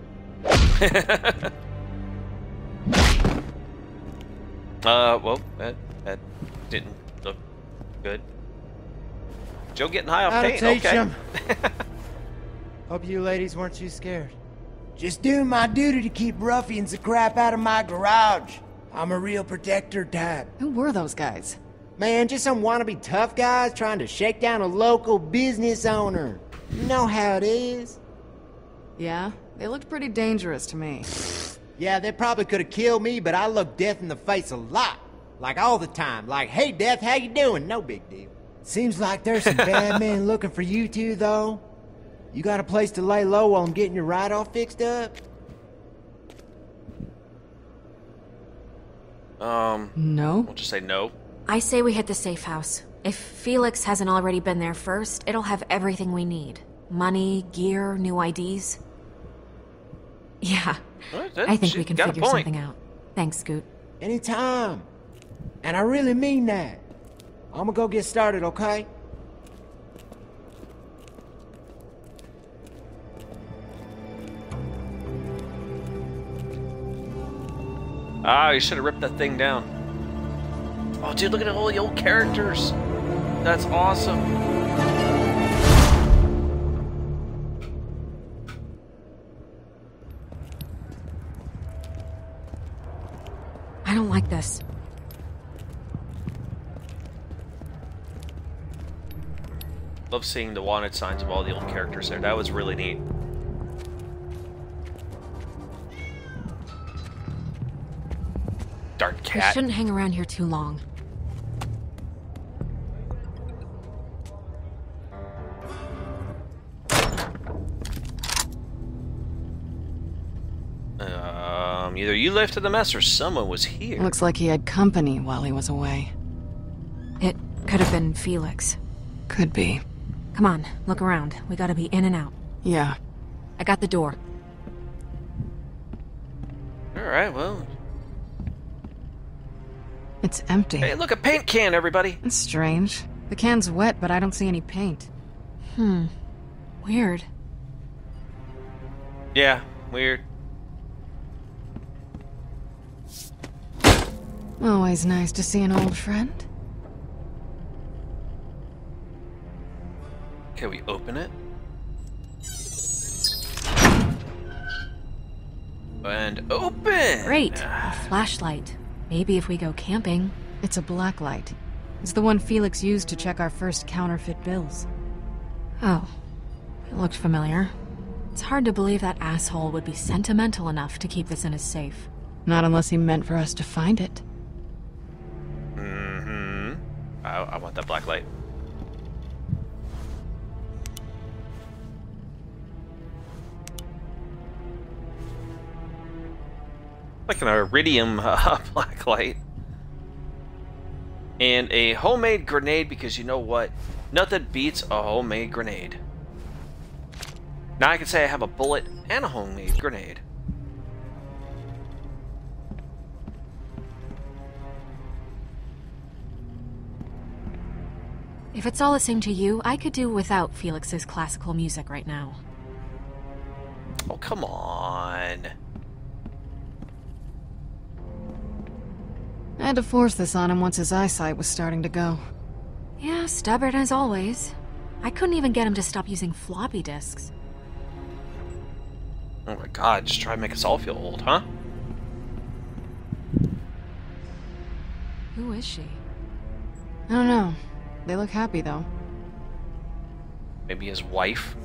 Well, that didn't look good. Joe getting high off That'll paint. teach Okay. 'em. Hope you ladies weren't too scared. Just doing my duty to keep ruffians the crap out of my garage. I'm a real protector type. Who were those guys? Man, just some wannabe tough guys trying to shake down a local business owner. You know how it is. Yeah, they looked pretty dangerous to me. Yeah, they probably could have killed me, but I look Death in the face a lot. Like all the time. Like, hey Death, how you doing? No big deal. Seems like there's some bad men looking for you two, though. You got a place to lay low while I'm getting your ride-off fixed up? No? We'll just say no. I say we hit the safe house. If Felix hasn't already been there first, it'll have everything we need. Money, gear, new IDs. Yeah, I think we can got a figure point. something out. Thanks, Scoot. Anytime. And I really mean that. I'm gonna go get started, okay? Ah, you should have ripped that thing down. Oh, dude, look at all the old characters. That's awesome. I don't like this. Love seeing the wanted signs of all the old characters there. That was really neat. Dark We cat. shouldn't hang around here too long. Either you left the mess or someone was here. Looks like he had company while he was away. It could have been Felix. Could be. Come on, look around. We gotta be in and out. Yeah. I got the door. Alright, well. It's empty. Hey, look, a paint can, everybody. It's strange. The can's wet, but I don't see any paint. Weird. Yeah, weird. Always nice to see an old friend. Can we open it? And open! Great. A flashlight. Maybe if we go camping. It's a black light. It's the one Felix used to check our first counterfeit bills. Oh. It looked familiar. It's hard to believe that asshole would be sentimental enough to keep this in his safe. Not unless he meant for us to find it. I want that black light. Like an iridium black light. And a homemade grenade, because you know what? Nothing beats a homemade grenade. Now I can say I have a bullet and a homemade grenade. If it's all the same to you, I could do without Felix's classical music right now. Oh, come on. I had to force this on him once his eyesight was starting to go. Yeah, stubborn as always. I couldn't even get him to stop using floppy disks. Oh my god, just try to make us all feel old, huh? Who is she? I don't know. They look happy, though. Maybe his wife?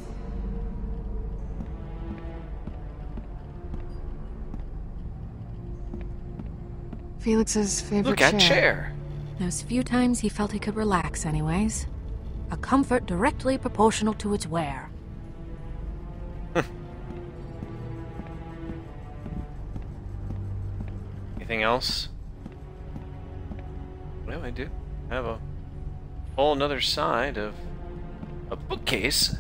Felix's favorite Look at chair. Those few times he felt he could relax anyways. A comfort directly proportional to its wear. Anything else? Well, I do have a whole another side of a bookcase.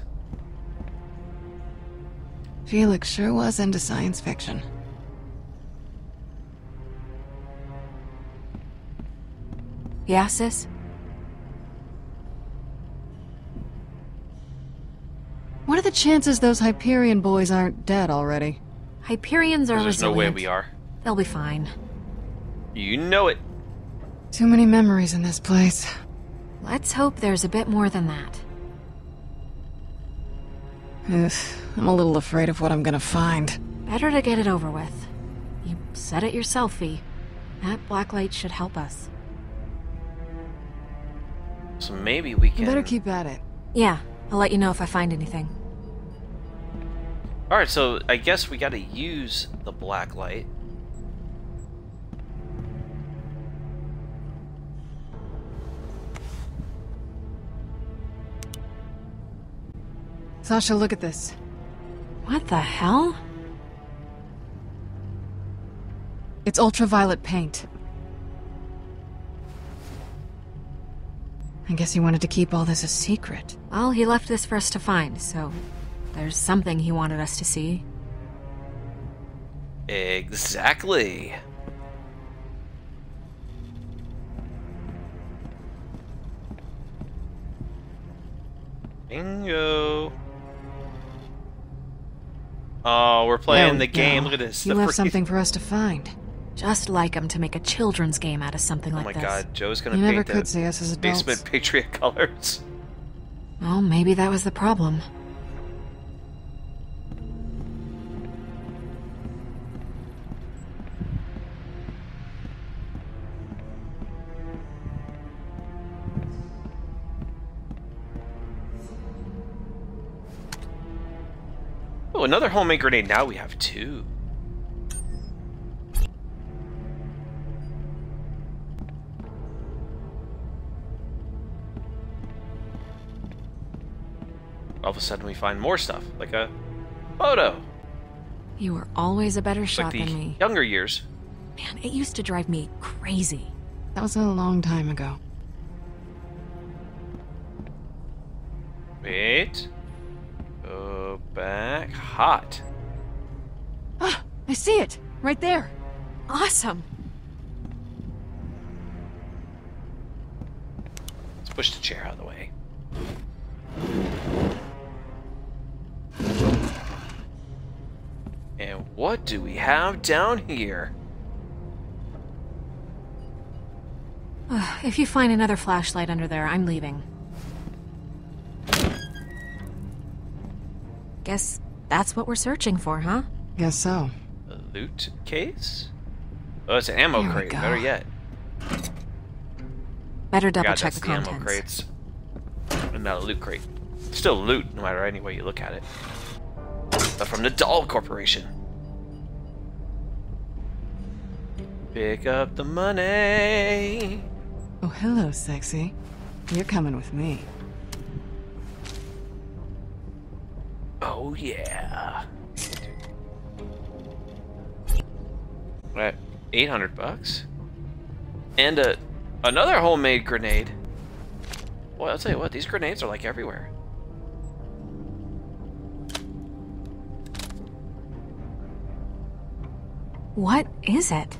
Felix sure was into science fiction. Yeah, sis? What are the chances those Hyperion boys aren't dead already? Hyperions are There's resilient. no way we are. They'll be fine. You know it. Too many memories in this place. Let's hope there's a bit more than that. Ugh, I'm a little afraid of what I'm gonna find. Better to get it over with. You said it yourself, Fee. That blacklight should help us. So maybe we can... Better keep at it. Yeah, I'll let you know if I find anything. Alright, so I guess we gotta use the black light. Sasha, look at this. What the hell? It's ultraviolet paint. I guess he wanted to keep all this a secret. Well, he left this for us to find, so there's something he wanted us to see. Exactly. Bingo. Oh, we're playing the game. Look at this. He left something for us to find. Just like him to make a children's game out of something like this. Oh my god, Joe's gonna You never paint could the see us as adults. basement Patriot colors. Well, maybe that was the problem. Oh, another homemade grenade. Now we have two. All of a sudden we find more stuff, like a photo. You were always a better Like shot the than me. younger years. Man, it used to drive me crazy. That was a long time ago. Wait. Go back. Hot. Ah, I see it! Right there! Awesome! Let's push the chair out of the way. And what do we have down here? If you find another flashlight under there, I'm leaving. Guess that's what we're searching for, huh? Guess so. A loot case? Oh, it's an ammo Here we crate. go. Better yet. Better double God, check that's the the ammo contents. crates. And not a loot crate. Still loot, no matter any way you look at it. But from the Doll Corporation. Pick up the money. Oh, hello, sexy. You're coming with me. Oh, yeah. At $800. And another homemade grenade. Well, I'll tell you what, these grenades are like everywhere. What is it?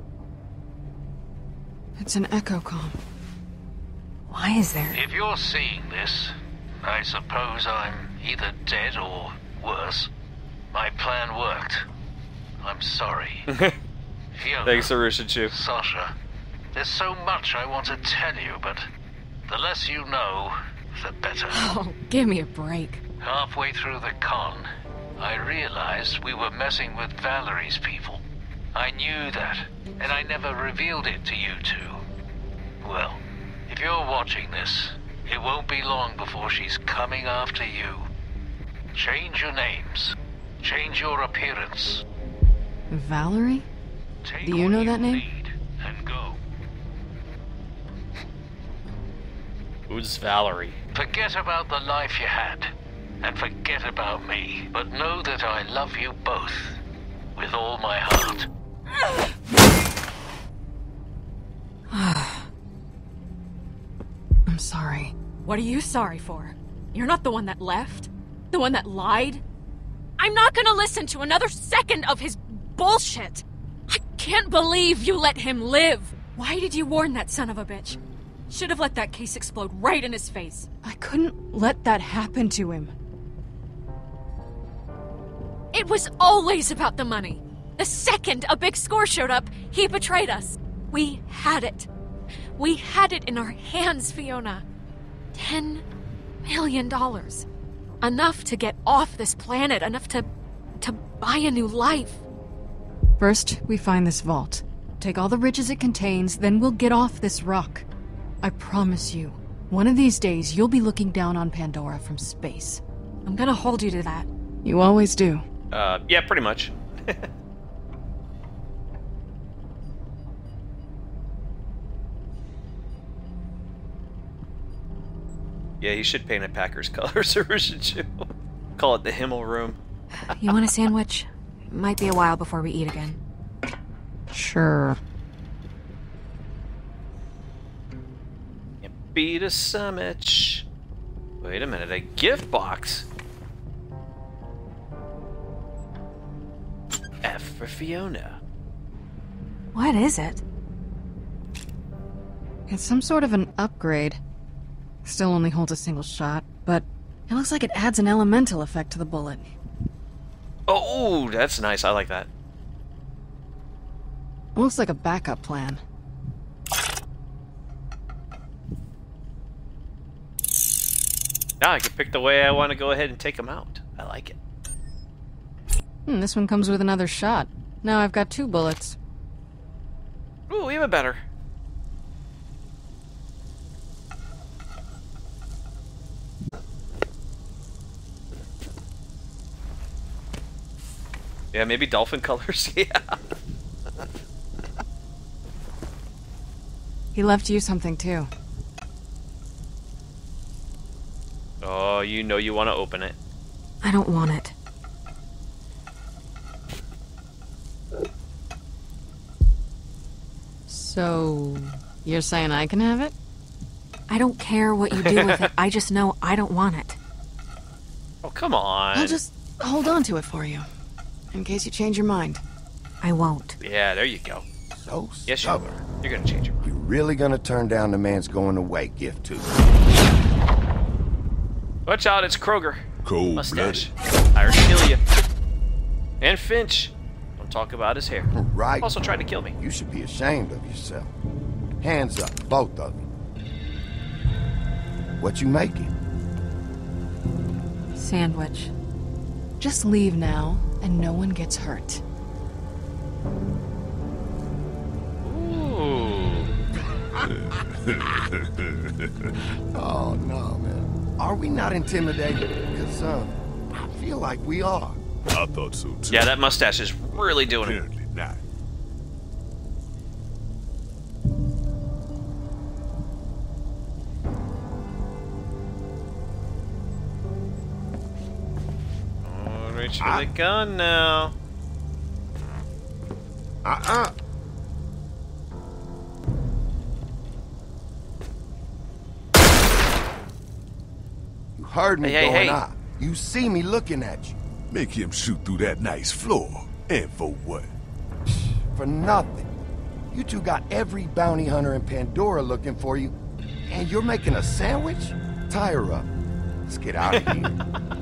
It's an echo comm. Why is there? If you're seeing this, I suppose I'm either dead or worse. My plan worked. I'm sorry. Fiona, Thanks, Arushichu. Sasha, there's so much I want to tell you, but the less you know, the better. Oh, give me a break. Halfway through the con, I realized we were messing with Valerie's people. I knew that, and I never revealed it to you two. Well, if you're watching this, it won't be long before she's coming after you. Change your names. Change your appearance. Valerie? Do you know that name? And go. Who's Valerie? Forget about the life you had, and forget about me. But know that I love you both, with all my heart. I'm sorry. What are you sorry for? You're not the one that left? The one that lied? I'm not gonna listen to another second of his bullshit! I can't believe you let him live! Why did you warn that son of a bitch? Should have let that case explode right in his face. I couldn't let that happen to him. It was always about the money. The second a big score showed up, he betrayed us. We had it. We had it in our hands, Fiona. $10 million. Enough to get off this planet, enough to buy a new life. First, we find this vault. Take all the riches it contains, then we'll get off this rock. I promise you, one of these days you'll be looking down on Pandora from space. I'm gonna hold you to that. You always do. Yeah, pretty much. Yeah, he should paint it Packers colors, or should call it the Himmel Room. You want a sandwich? Might be a while before we eat again. Sure. Beat a sandwich. Wait a minute, a gift box. F for Fiona. What is it? It's some sort of an upgrade. Still only holds a single shot, but it looks like it adds an elemental effect to the bullet. Oh, that's nice. I like that. Looks like a backup plan. Now I can pick the way I want to go ahead and take them out. I like it. This one comes with another shot. Now I've got 2 bullets. Ooh, even better. Yeah, maybe dolphin colors. Yeah. He left you something too. Oh, you know you want to open it. I don't want it. So, you're saying I can have it? I don't care what you do with it. I just know I don't want it. Oh, come on. I'll just hold on to it for you, in case you change your mind. I won't. Yeah, there you go. So yes, you are. You're gonna change your mind. You really gonna turn down the man's going away gift too? Watch out, it's Kroger. Cold Mustache. Irish Killia. And Finch. Don't talk about his hair. Right. Also tried to kill me. You should be ashamed of yourself. Hands up, both of you. What you making? Sandwich. Just leave now, and no one gets hurt. Ooh. Oh, no, man. Are we not intimidated? Because, I feel like we are. I thought so, too. Yeah, that mustache is really doing it. Apparently not. Oh, reach for the gun now. You heard me going up. You see me looking at you. Make him shoot through that nice floor. And for what? For nothing. You two got every bounty hunter in Pandora looking for you, and you're making a sandwich? Tie her up. Let's get out of here.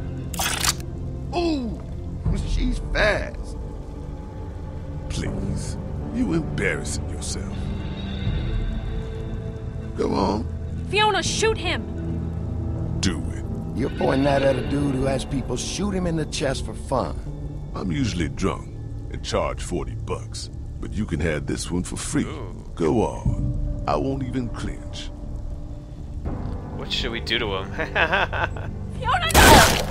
Ooh, she's fast. Please, you embarrassing yourself. Go on. Fiona, shoot him! Do it. You're pointing that at a dude who has people shoot him in the chest for fun. I'm usually drunk and charge $40, but you can have this one for free. Go on. I won't even clinch. What should we do to him? Fiona, no!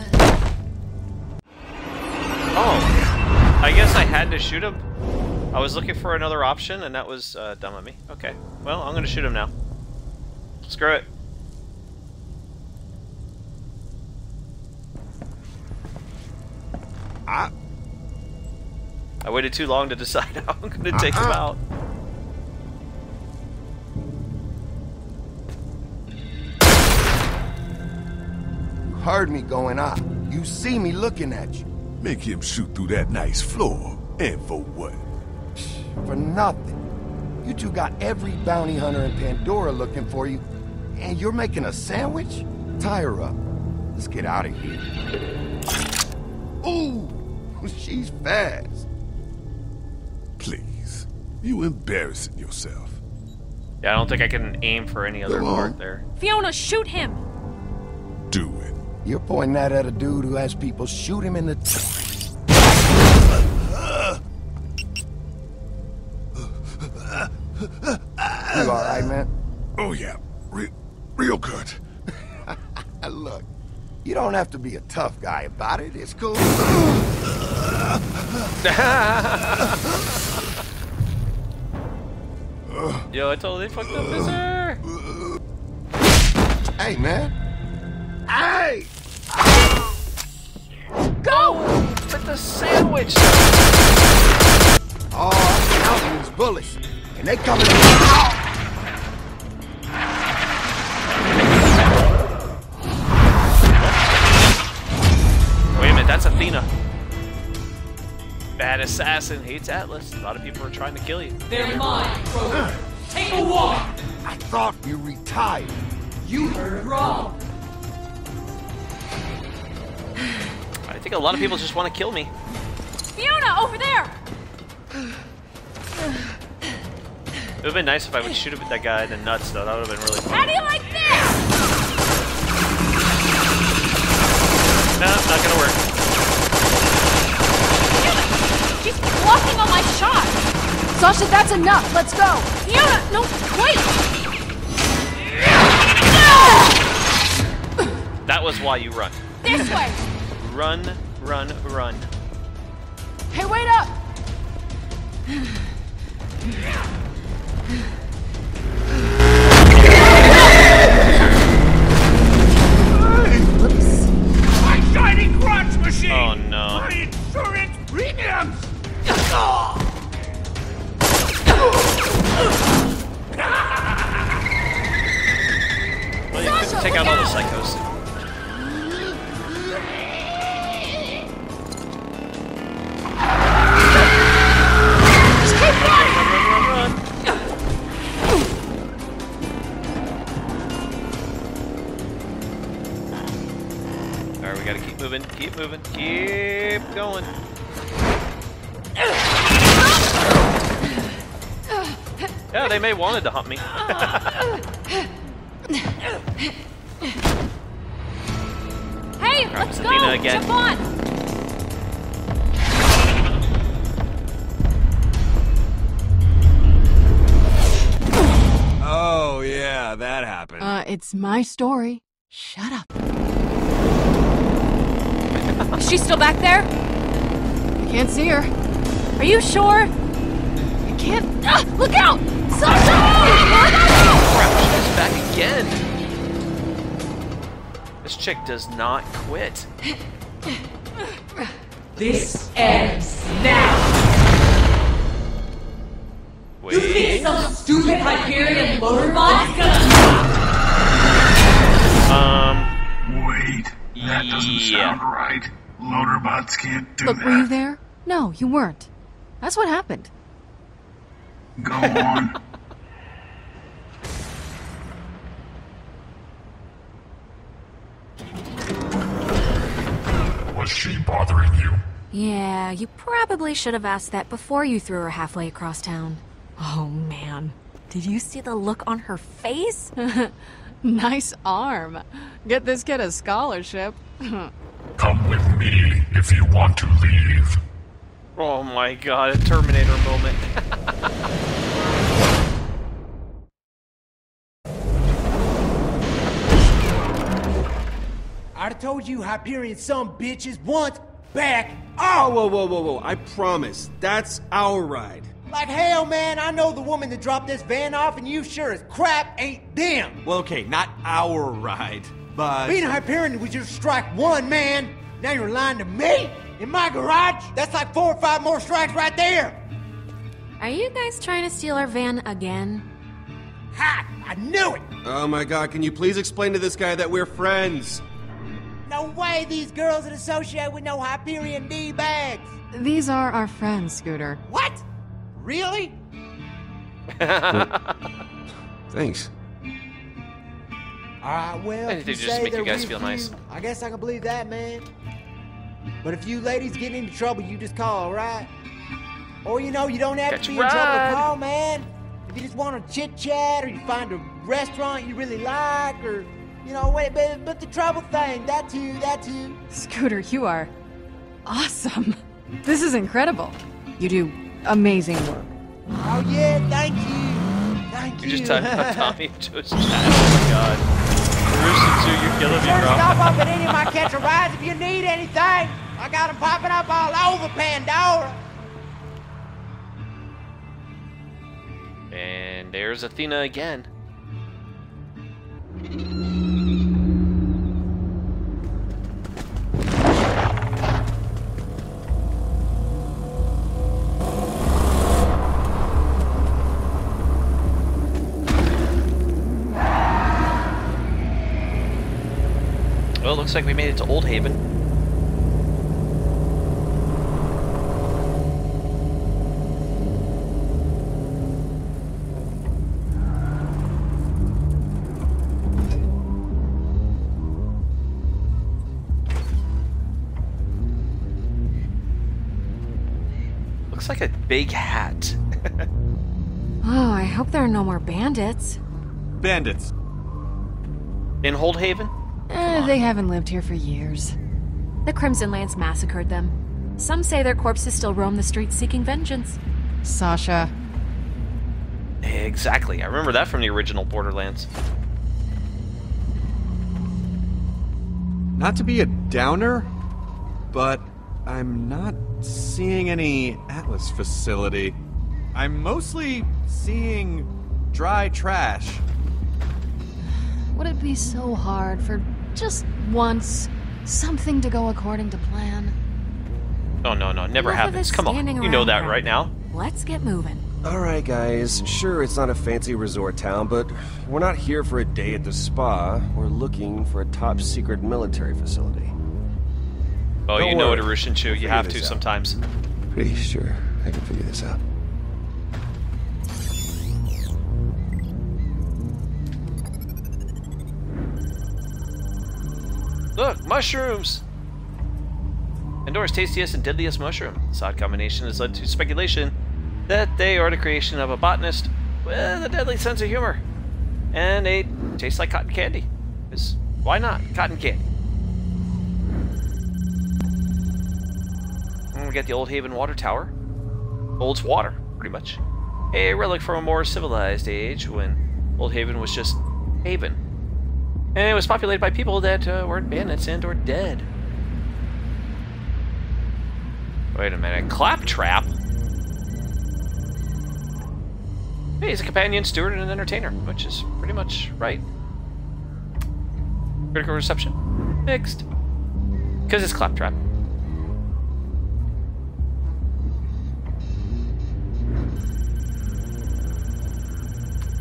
Oh, I guess I had to shoot him. I was looking for another option, and that was dumb of me. Okay, well, I'm gonna shoot him now. Screw it. I waited too long to decide how I'm gonna take him out. You heard me going up. You see me looking at you. Make him shoot through that nice floor. And for what? For nothing. You two got every bounty hunter in Pandora looking for you, and you're making a sandwich? Tie her up. Let's get out of here. Ooh, she's fast. Please, you embarrassing yourself. Yeah, I don't think I can aim for any other part there. Fiona, shoot him! Do it. You're pointing that at a dude who has people shoot him in the... You alright, man? Oh yeah, real good. Look, you don't have to be a tough guy about it. It's cool. Yo, I totally fucked up his hair. Hey, man. Hey! Go! With the sandwich! Oh, I'm counting these bullets. And they coming. Wait a minute, that's Athena. Bad assassin hates Atlas. A lot of people are trying to kill you. They're mine, Cronin. Take a walk! I thought you retired. You heard wrong. I think a lot of people just want to kill me. Fiona, over there! It would have been nice if I would shoot that guy in the nuts, though. That would have been really fun. How do you like this? No, not gonna work. She's blocking all my shots! Sasha, that's enough! Let's go! Fiona, no, wait! That was why you run. This way! Run, run, run. Hey, wait up! My shiny crotch machine! Oh no. My insurance premiums! Well, you couldn't take out all the psychos. Alright, we gotta keep moving, keep going. Yeah, they may have wanted to hunt me. Hey, let's go! Athena again. Jump on! Oh, yeah, that happened. It's my story. Shut up. Is she still back there? I can't see her. Are you sure? I can't. Look out! Sasha! Crap, she's back again. This chick does not quit. This ends now! You think some stupid Hyperion motorbot is gonna... Wait, that doesn't sound right. Loaderbots can't do Look, that. were you there? No, you weren't. That's what happened. Go on. Was she bothering you? Yeah, you probably should have asked that before you threw her halfway across town. Oh, man. Did you see the look on her face? Nice arm. Get this kid a scholarship. Come with me if you want to leave. Oh my god, a Terminator moment. I'd have told you Hyperion some bitches once, back. Oh, whoa. I promise. That's our ride. Like hell, man, I know the woman that dropped this van off, and you sure as crap ain't them. Well, okay, not our ride, but... Being a Hyperion was your strike one, man. Now you're lying to me? In my garage? That's like 4 or 5 more strikes right there. Are you guys trying to steal our van again? Ha! I knew it! Oh my god, can you please explain to this guy that we're friends? No way these girls would associate with no Hyperion D-bags. These are our friends, Scooter. What? Really? Thanks. Alright, well, I think they just make you guys feel nice. I guess I can believe that, man. But if you ladies get into trouble, you just call, alright? Or, you know, you don't have to be in trouble to call, man. If you just want to chit-chat, or you find a restaurant you really like, or, you know, but the trouble thing, that too. Scooter, you are awesome. This is incredible. You do amazing work. Oh, yeah, thank you. Thank you. You just talked about Tommy Joe's chat. Oh my god. Russo, you're killing me, bro. Stop up at any of my catch a rides if you need anything. I got them popping up all over Pandora. And there's Athena again. Well, it looks like we made it to Old Haven. Looks like a big hat. Oh, I hope there are no more bandits. Bandits. In Old Haven? They haven't lived here for years. The Crimson Lance massacred them. Some say their corpses still roam the streets seeking vengeance. Sasha. Exactly. I remember that from the original Borderlands. Not to be a downer, but I'm not seeing any Atlas facility. I'm mostly seeing dry trash. Would it be so hard for just once something to go according to plan? Oh, no, never Enough of happens. this Come on, standing you know around that crap. right now. Let's get moving. Alright guys, sure it's not a fancy resort town, but we're not here for a day at the spa. We're looking for a top secret military facility. Oh, Don't you know worry. it, Arushin Chu. You Figure have to this out. sometimes. Pretty sure I can figure this out. Look, mushrooms! Pandora's tastiest and deadliest mushroom. This odd combination has led to speculation that they are the creation of a botanist with a deadly sense of humor. And they taste like cotton candy. 'Cause why not? Cotton candy. And we got the Old Haven Water Tower. Holds water, pretty much. A relic from a more civilized age when Old Haven was just Haven. And it was populated by people that weren't bandits and or dead. Wait a minute, Claptrap? Hey, he's a companion, steward, and an entertainer, which is pretty much right. Critical reception? Mixed. Because it's Claptrap.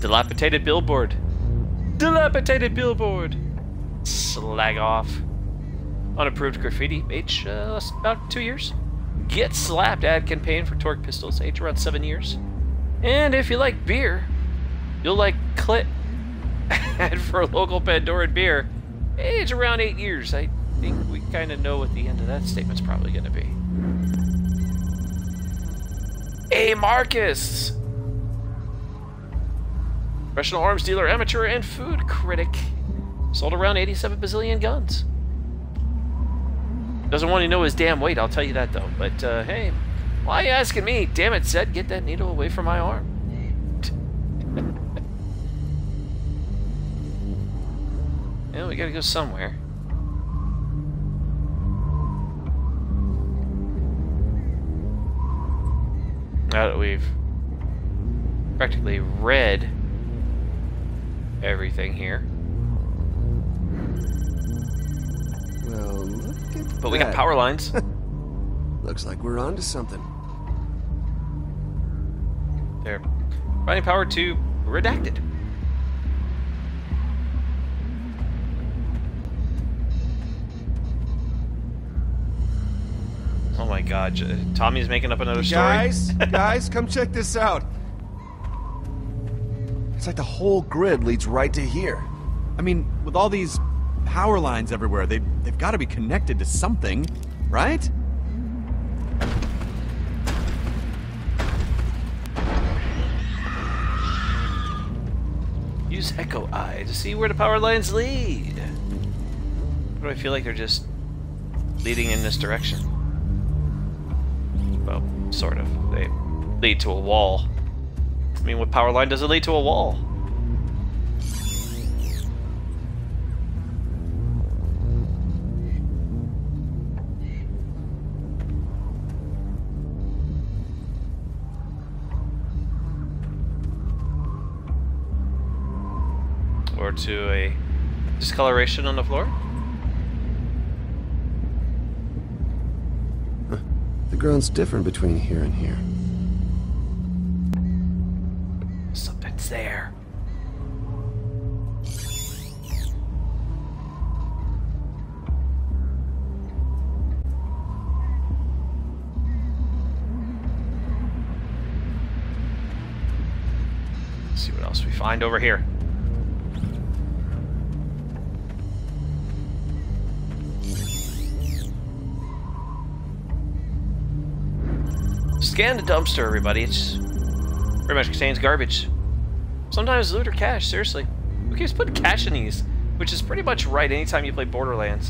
Dilapidated billboard. Dilapidated billboard. Slag off. Unapproved graffiti. Age about 2 years. Get slapped ad campaign for Torque pistols. Age around 7 years. And if you like beer, you'll like clit. Ad for local Pandoran beer. Age around 8 years. I think we kind of know what the end of that statement's probably going to be. A. Marcus. Professional arms dealer, amateur, and food critic. Sold around 87 bazillion guns. Doesn't want to know his damn weight, I'll tell you that though. But hey, why are you asking me? Damn it, Zed, get that needle away from my arm. Yeah, we gotta go somewhere. Now that we've practically read everything here. Well, look at But we got power lines. Looks like we're onto something. There. Providing power to redacted. Oh my god, Tommy's making up another story. Guys, come check this out. It's like the whole grid leads right to here. I mean, with all these power lines everywhere, they've got to be connected to something, right? Use Echo Eye to see where the power lines lead. Why do I feel like they're just leading in this direction? Well, sort of. They lead to a wall. I mean, what power line does it lead to a wall? Or to a discoloration on the floor? The ground's different between here and here. Something's there. Let's see what else we find over here. Scan the dumpster, everybody. It's pretty much contains garbage. Sometimes loot or cash, seriously. Who keeps putting cash in these? Which is pretty much right anytime you play Borderlands.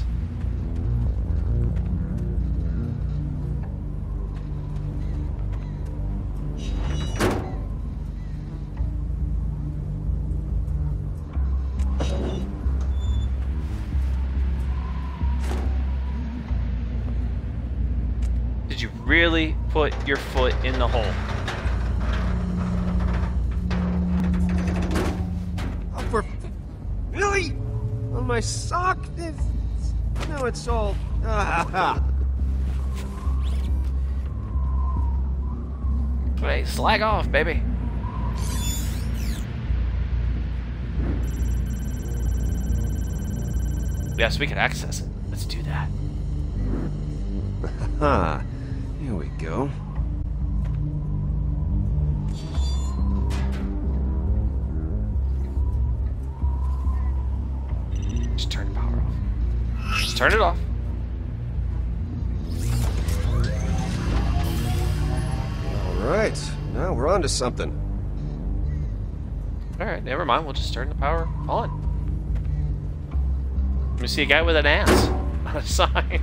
Did you really put your foot in the hole? Oh, for... Really? On my sock? No, it's all... Hey, slag off, baby. Yes, we can access it. Let's do that. Ha! Here we go. Just turn the power off. Just turn it off. Alright, now we're on to something. Alright, never mind. We'll just turn the power on. Let me see a guy with an ass on a sign.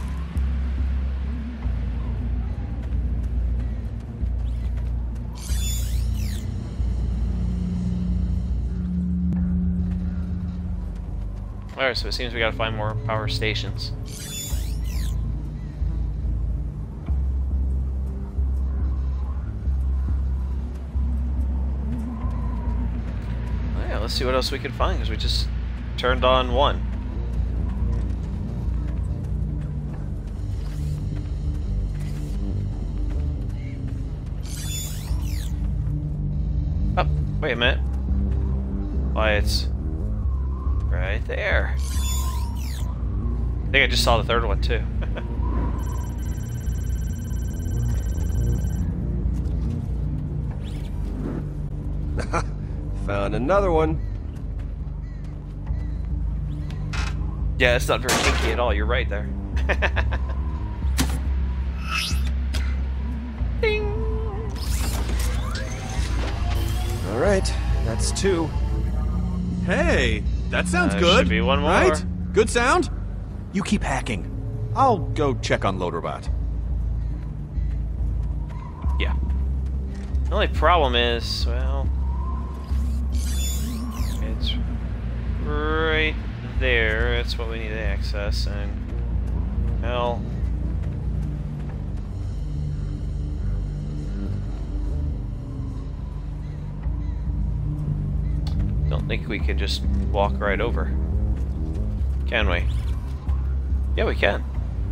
Alright, so it seems we gotta find more power stations. Oh yeah, let's see what else we can find, because we just turned on one. Oh, wait a minute. Why, it's right there. I think I just saw the third one too. Found another one. Yeah, it's not very kinky at all. You're right there. Ding. All right, that's 2. Hey, that sounds good. Should be one more. Right? Good sound? You keep hacking. I'll go check on Loaderbot. Yeah. The only problem is, well, it's right there. That's what we need to access, and well, don't think we can just walk right over, can we? Yeah, we can.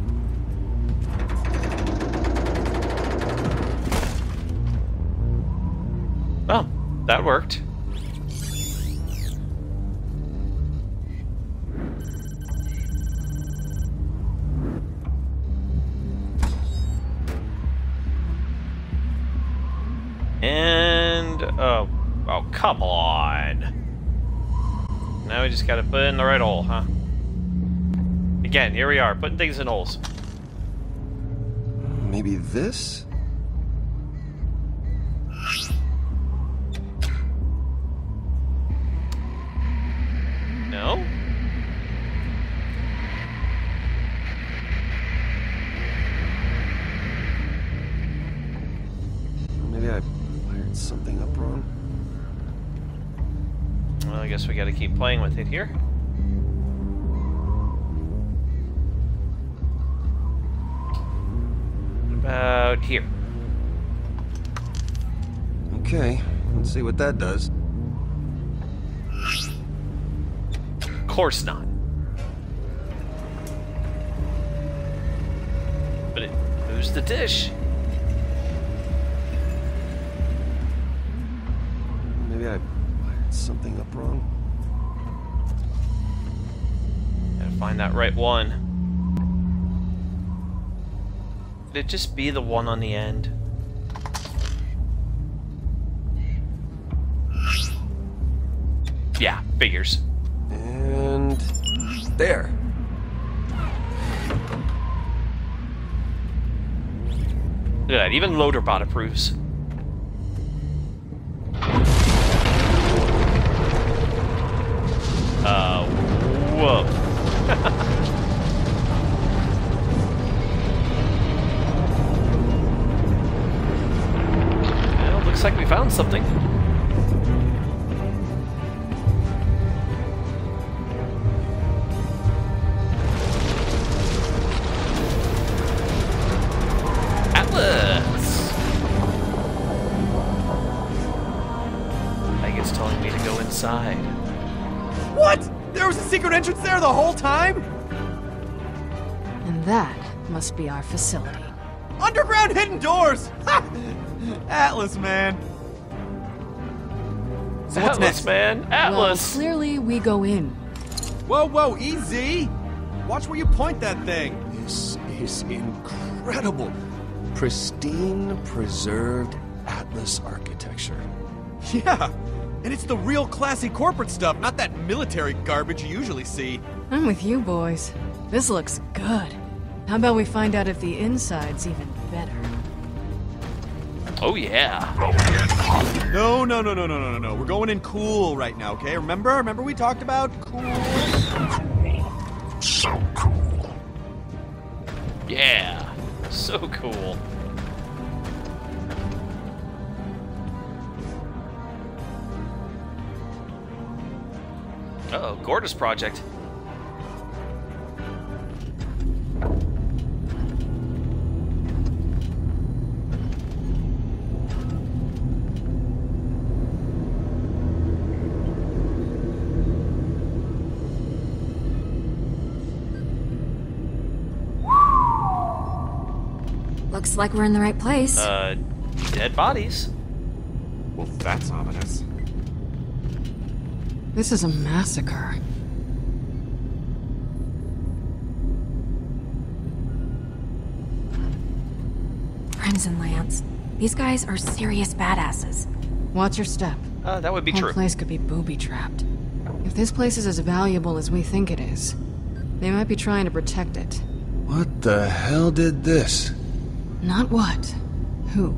Well, that worked. And oh, come on. Now we just gotta put it in the right hole, huh? Again, here we are, putting things in holes. Maybe this? No? Maybe I wired something up wrong. Well, I guess we gotta keep playing with it here. About here. Okay, let's see what that does. Of course not. But it moves the dish. Maybe I wired something up wrong. Gotta find that right one. Could it just be the one on the end? Yeah, figures. And there. Look at that, even Loaderbot approves. Whoa. Well, looks like we found something. Atlas! I think it's telling me to go inside. What? There was a secret entrance there the whole time? And that must be our facility. Underground hidden doors! Ha! Atlas, man. So what's Atlas, next? man. Atlas! Well, clearly we go in. Whoa, whoa, easy! Watch where you point that thing. This is incredible. Pristine, preserved Atlas architecture. Yeah, and it's the real classy corporate stuff, not that military garbage you usually see. I'm with you, boys. This looks good. How about we find out if the inside's even better? Oh, yeah. No. We're going in cool right now, okay? Remember we talked about cool? So cool. Yeah. So cool. Uh-oh, Gortys Project. Looks like we're in the right place. Dead bodies. Well, that's ominous. This is a massacre. Crimson Lance. These guys are serious badasses. Watch your step. That would be Whole true. place could be booby-trapped. If this place is as valuable as we think it is, they might be trying to protect it. What the hell did this? Not what. Who?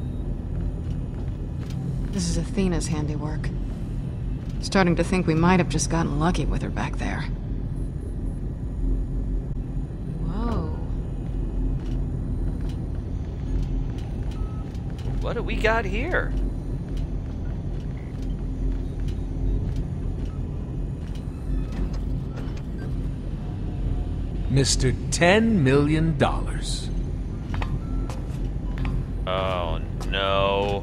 This is Athena's handiwork. Starting to think we might have just gotten lucky with her back there. Whoa. What do we got here? Mr. $10 million. Oh, no.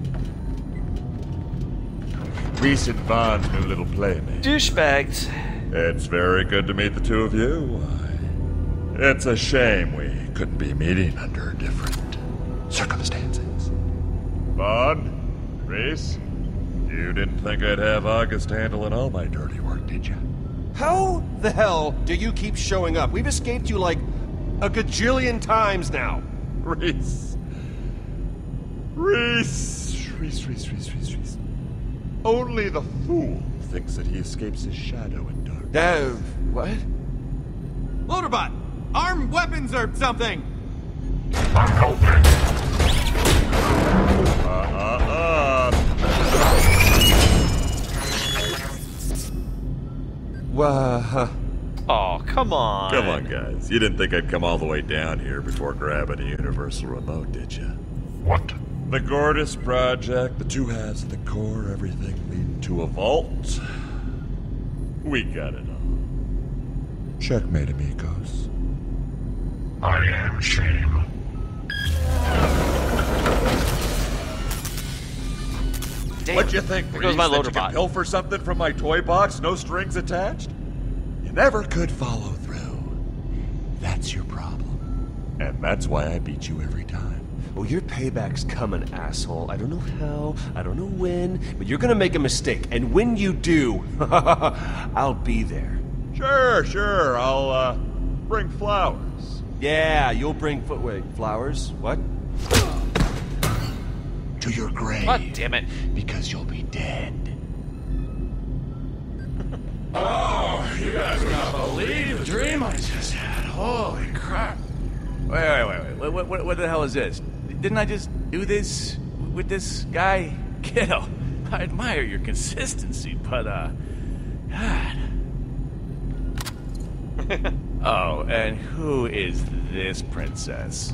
Reese and Vaughn's new little playmate. Douchebags. It's very good to meet the two of you. It's a shame we couldn't be meeting under different circumstances. Vaughn, Reese, you didn't think I'd have August handling all my dirty work, did you? How the hell do you keep showing up? We've escaped you like a gajillion times now. Reese. Only the fool thinks that he escapes his shadow in dark. What? Loaderbot! Armed weapons or something! I'm helping. Oh, come on. Come on, guys. You didn't think I'd come all the way down here before grabbing a universal remote, did you? What? The Gordis Project, the two halves of the core, everything leading to a vault. We got it all. Checkmate, amigos. I am shame. Damn. What'd you think, There Reese, goes my that you loader could bot. pilfer something from my toy box, no strings attached? You never could follow through. That's your problem. And that's why I beat you every time. Well, your payback's coming, asshole. I don't know how, I don't know when, but you're gonna make a mistake. And when you do, I'll be there. Sure. I'll, bring flowers. Yeah, you'll bring wait, flowers? What? To your grave. God damn it. Because you'll be dead. Oh, you guys would not believe the dream I just had. Holy crap. Wait. What the hell is this? Didn't I just do this with this guy? Kiddo, I admire your consistency, but, God. Oh, and who is this princess?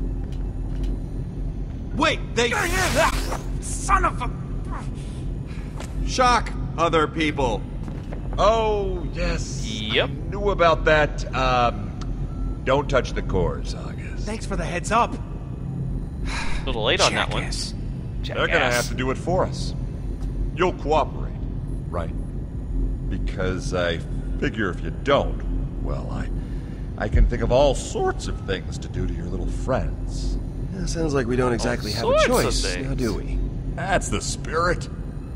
Wait, they... Son of a... Shock other people. Oh, yes. Yep. I knew about that. Don't touch the cores, August. Thanks for the heads up. A little late on that one. They're gonna have to do it for us. You'll cooperate, right? Because I figure if you don't, well, I can think of all sorts of things to do to your little friends. Yeah, sounds like we don't exactly have a choice, now do we? That's the spirit.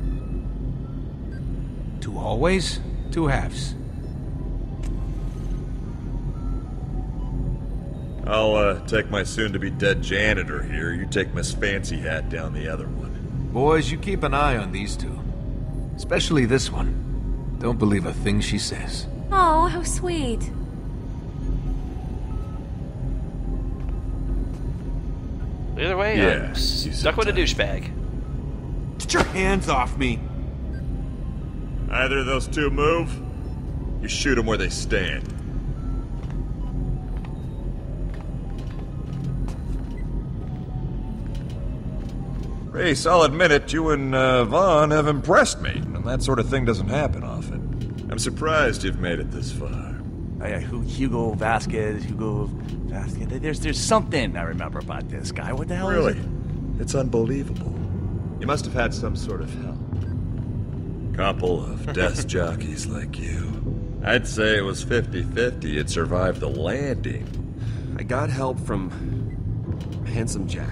2 hallways, 2 halves. I'll take my soon-to-be-dead janitor here. You take Miss Fancy Hat down the other one. Boys, you keep an eye on these two. Especially this one. Don't believe a thing she says. Oh, how sweet. Either way, Yeah, I'm stuck with a douchebag. Get your hands off me. Either of those two move, you shoot them where they stand. Race, I'll admit it, you and Vaughn have impressed me, and that sort of thing doesn't happen often. I'm surprised you've made it this far. Hugo Vasquez. There's something I remember about this guy. What the hell is it? Really? It's unbelievable. You must have had some sort of help. Couple of desk jockeys like you. I'd say it was 50-50 you'd survive the landing. I got help from Handsome Jack.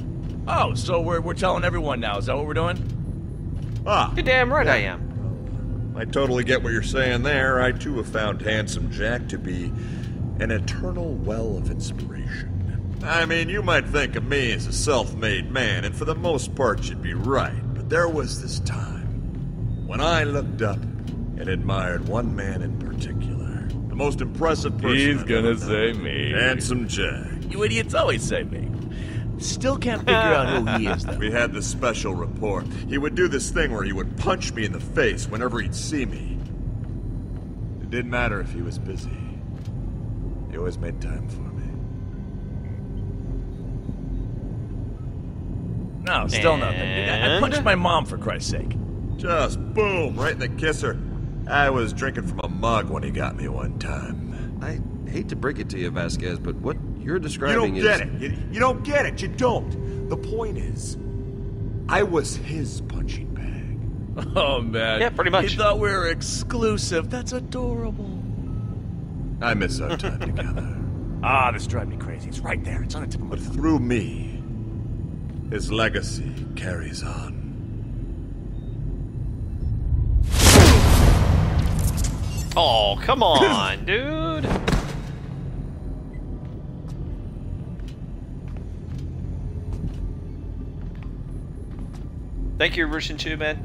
Oh, so we're telling everyone now. Is that what we're doing? Ah. You're damn right I am. I totally get what you're saying there. I too have found Handsome Jack to be an eternal well of inspiration. I mean, you might think of me as a self-made man, and for the most part you'd be right. But there was this time when I looked up and admired one man in particular. The most impressive person He's I've gonna ever say known. me. Handsome Jack. You idiots always say me. Still can't figure out who he is, though. We had this special rapport. He would do this thing where he would punch me in the face whenever he'd see me. It didn't matter if he was busy. He always made time for me. No, still nothing. I punched my mom, for Christ's sake. Just boom, right in the kisser. I was drinking from a mug when he got me one time. I hate to break it to you, Vasquez, but what you're describing You don't get it. You don't get it. You don't. The point is, I was his punching bag. Oh, man. Yeah, pretty much. He thought we were exclusive. That's adorable. I miss our time together. Ah, this drives me crazy. It's right there. It's on the tip of my But tongue. through me, his legacy carries on. Oh, come on, dude. Thank you, Russian Chew, man.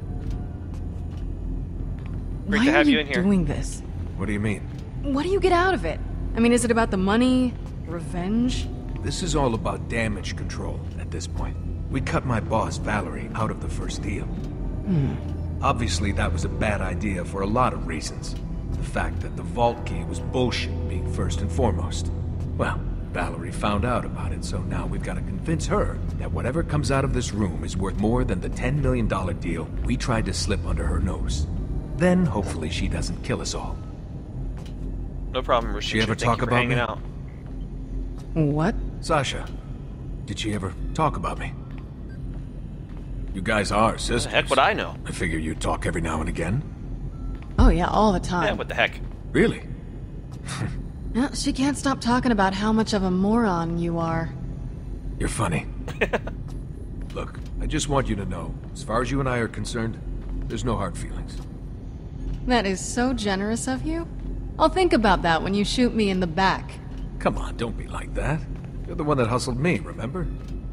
Great Why to have are you you in here. doing this? What do you mean? What do you get out of it? I mean, is it about the money? Revenge? This is all about damage control at this point. We cut my boss, Valerie, out of the first deal. Obviously, that was a bad idea for a lot of reasons. The fact that the vault key was bullshit being first and foremost. Well, Valerie found out about it, so now we've got to convince her that whatever comes out of this room is worth more than the $10 million deal we tried to slip under her nose. Then, hopefully, she doesn't kill us all. No problem, Russian She Chew. ever Thank talk you for about hanging me? out. What? Sasha, did she ever talk about me? You guys are sisters. The heck would I know? I figure you talk every now and again. Oh yeah, all the time. Yeah, what the heck? Really? No, she can't stop talking about how much of a moron you are. You're funny. Look, I just want you to know, as far as you and I are concerned, there's no hard feelings. That is so generous of you. I'll think about that when you shoot me in the back. Come on, don't be like that. You're the one that hustled me, remember?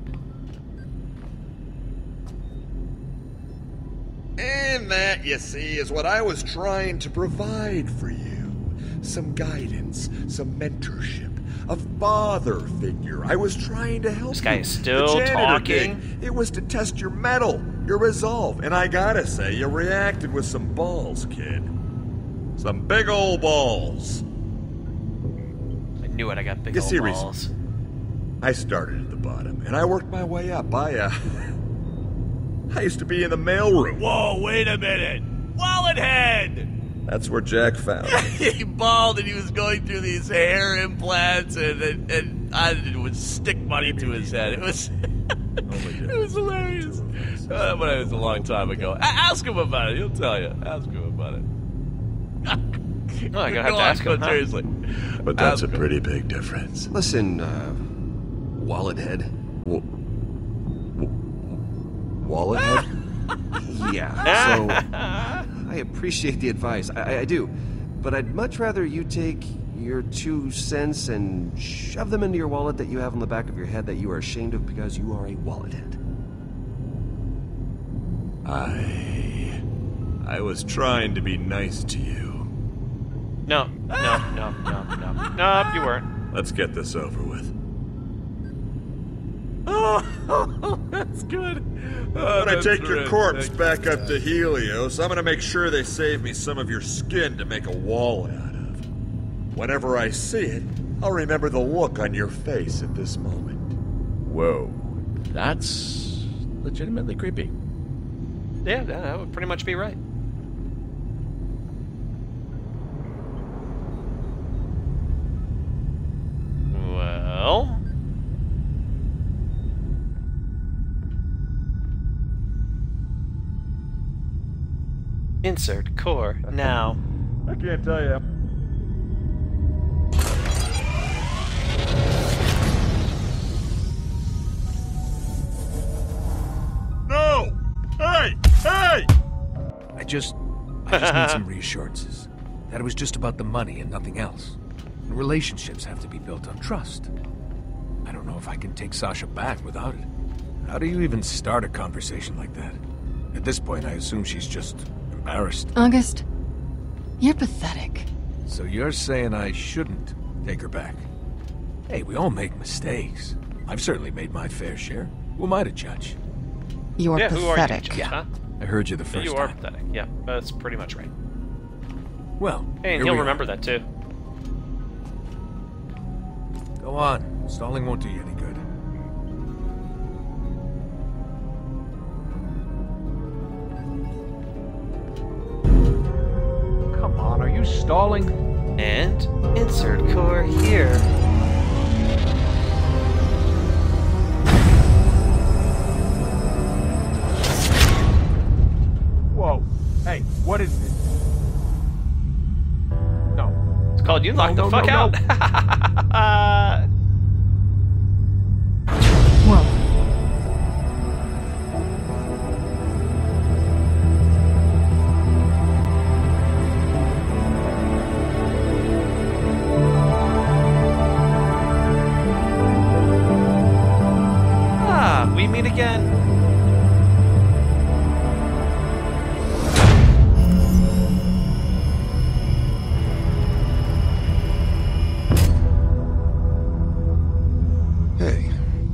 And that, you see, is what I was trying to provide for you. Some guidance, some mentorship, a father figure. I was trying to help This guy you. is still The janitor talking. gig, it was to test your mettle, your resolve. And I gotta say, you reacted with some balls, kid. Some big old balls. I knew it. I got big You old see, balls. I started at the bottom, and I worked my way up. I used to be in the mailroom. Whoa, wait a minute. Wallet head! That's where Jack found me. He bald and he was going through these hair implants and I would stick money to his head. It was it was hilarious. But it was a long time ago. Ask him about it. He'll tell you. Ask him about it. No, I'm gonna have to ask him. Huh? Seriously. But that's a pretty big difference. Listen, wallet head. Wallet head? Yeah, so I appreciate the advice. I do. But I'd much rather you take your 2 cents and shove them into your wallet that you have on the back of your head that you are ashamed of because you are a wallet head. I was trying to be nice to you. No, you weren't. Let's get this over with. Oh, that's good. Oh, When I that's take your great. corpse back up to Helios, I'm gonna make sure they save me some of your skin to make a wallet out of. Whenever I see it, I'll remember the look on your face at this moment. Whoa. That's legitimately creepy. Yeah, that would pretty much be right. Well... Insert core now. I can't tell you. No! Hey! Hey! I just I just need some reassurances. That it was just about the money and nothing else. And relationships have to be built on trust. I don't know if I can take Sasha back without it. How do you even start a conversation like that? At this point, I assume she's just embarrassed. August, you're pathetic. So you're saying I shouldn't take her back? Hey, we all make mistakes. I've certainly made my fair share. Who am I to judge? You're yeah, pathetic. Who are you, Yeah, I heard you the first You are time. pathetic. Yeah, that's pretty much right. Well, Hey, and here he'll we are. remember that too. Go on. Stalling won't do you any good. Come on, are you stalling? And insert core here. Whoa. Hey, what is this? No. It's called You Knock the no, Fuck no, Out. Whoa. We meet again. Hey.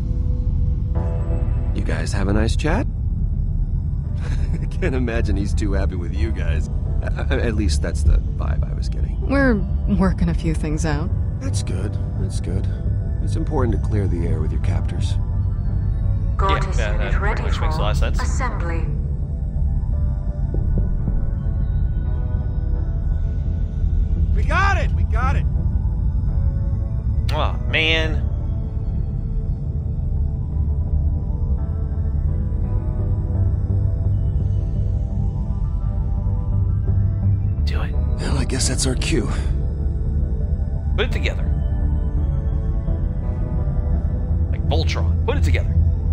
You guys have a nice chat? I can't imagine he's too happy with you guys. At least that's the vibe I was getting. We're working a few things out. That's good. That's good. It's important to clear the air with your captors. Gorgeous unit ready which makes a lot of sense. assembly. We got it! We got it! Oh, man. Do it. Well, I guess that's our cue. Put it together. Like Voltron. Put it together.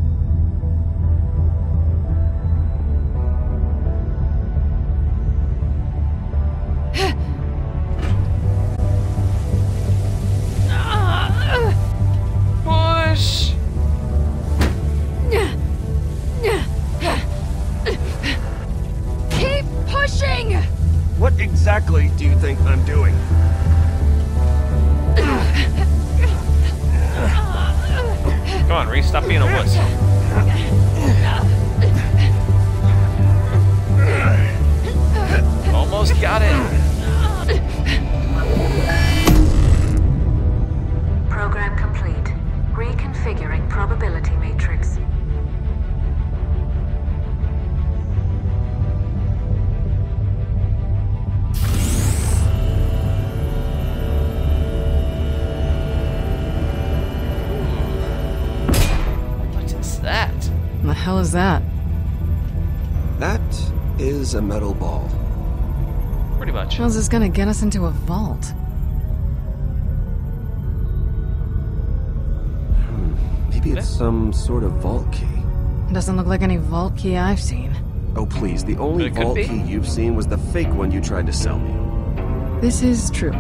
Push. Keep pushing! What exactly do you think I'm doing? Come on, Reese, stop being a wuss. Almost got it. Program complete. Reconfiguring probability matrix. What is that? The hell is that? That is a metal ball. Pretty much. How's this gonna get us into a vault? Maybe it's some sort of vault key. Doesn't look like any vault key I've seen. Oh, please. The only It could vault be. key you've seen was the fake one you tried to sell me. This is true.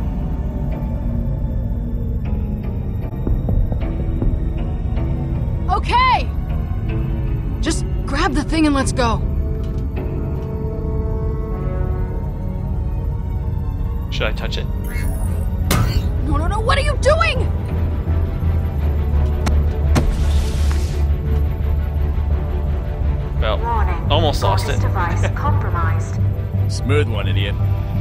Okay! Just grab the thing and let's go. Should I touch it? No, no, no, what are you doing? Well, Warning. almost lost Gorgeous it. device compromised. Smooth one, idiot.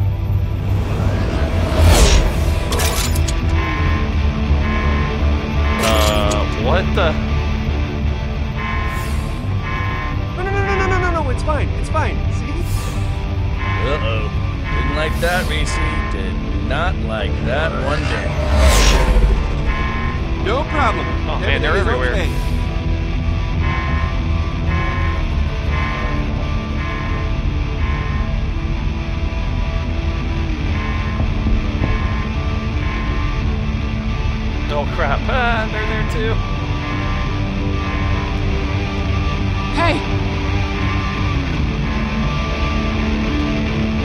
What the? No, it's fine. It's fine. See? Uh-oh. Didn't like that, Reese. Did not like that one bit. No problem. Oh man, they're Everything is everywhere. okay. Oh crap. Ah, they're there too. Hey!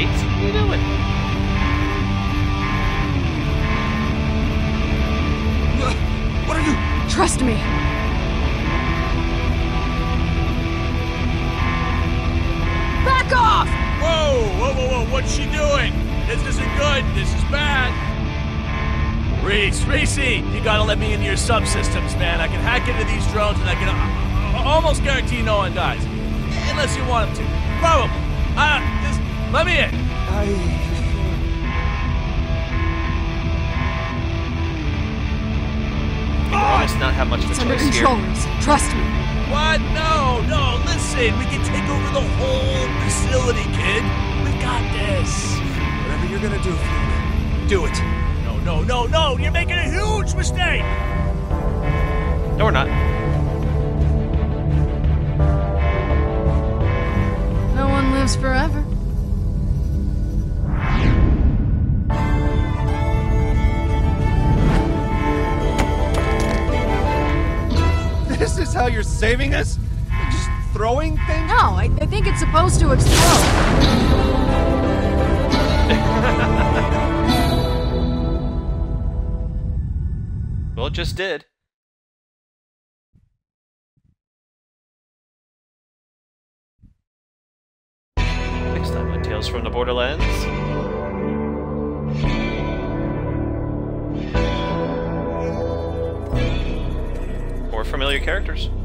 right? What are you doing? What are you? Trust me. Back off! Whoa, whoa, whoa, whoa, what's she doing? This isn't good. This is bad. Reese, you gotta let me into your subsystems, man. I can hack into these drones and I can almost guarantee no one dies. Unless you want them to. Probably. Just let me in. You promise not have much of a It's under choice control, here. Reese. Trust me. What? No, listen. We can take over the whole facility, kid. We got this. Whatever you're gonna do, Fiona, do it. No. You're making a huge mistake. No, we're not. No one lives forever. This is how you're saving us? Just throwing things? No, I think it's supposed to explode. Well, it just did. Next time on Tales from the Borderlands. More familiar characters.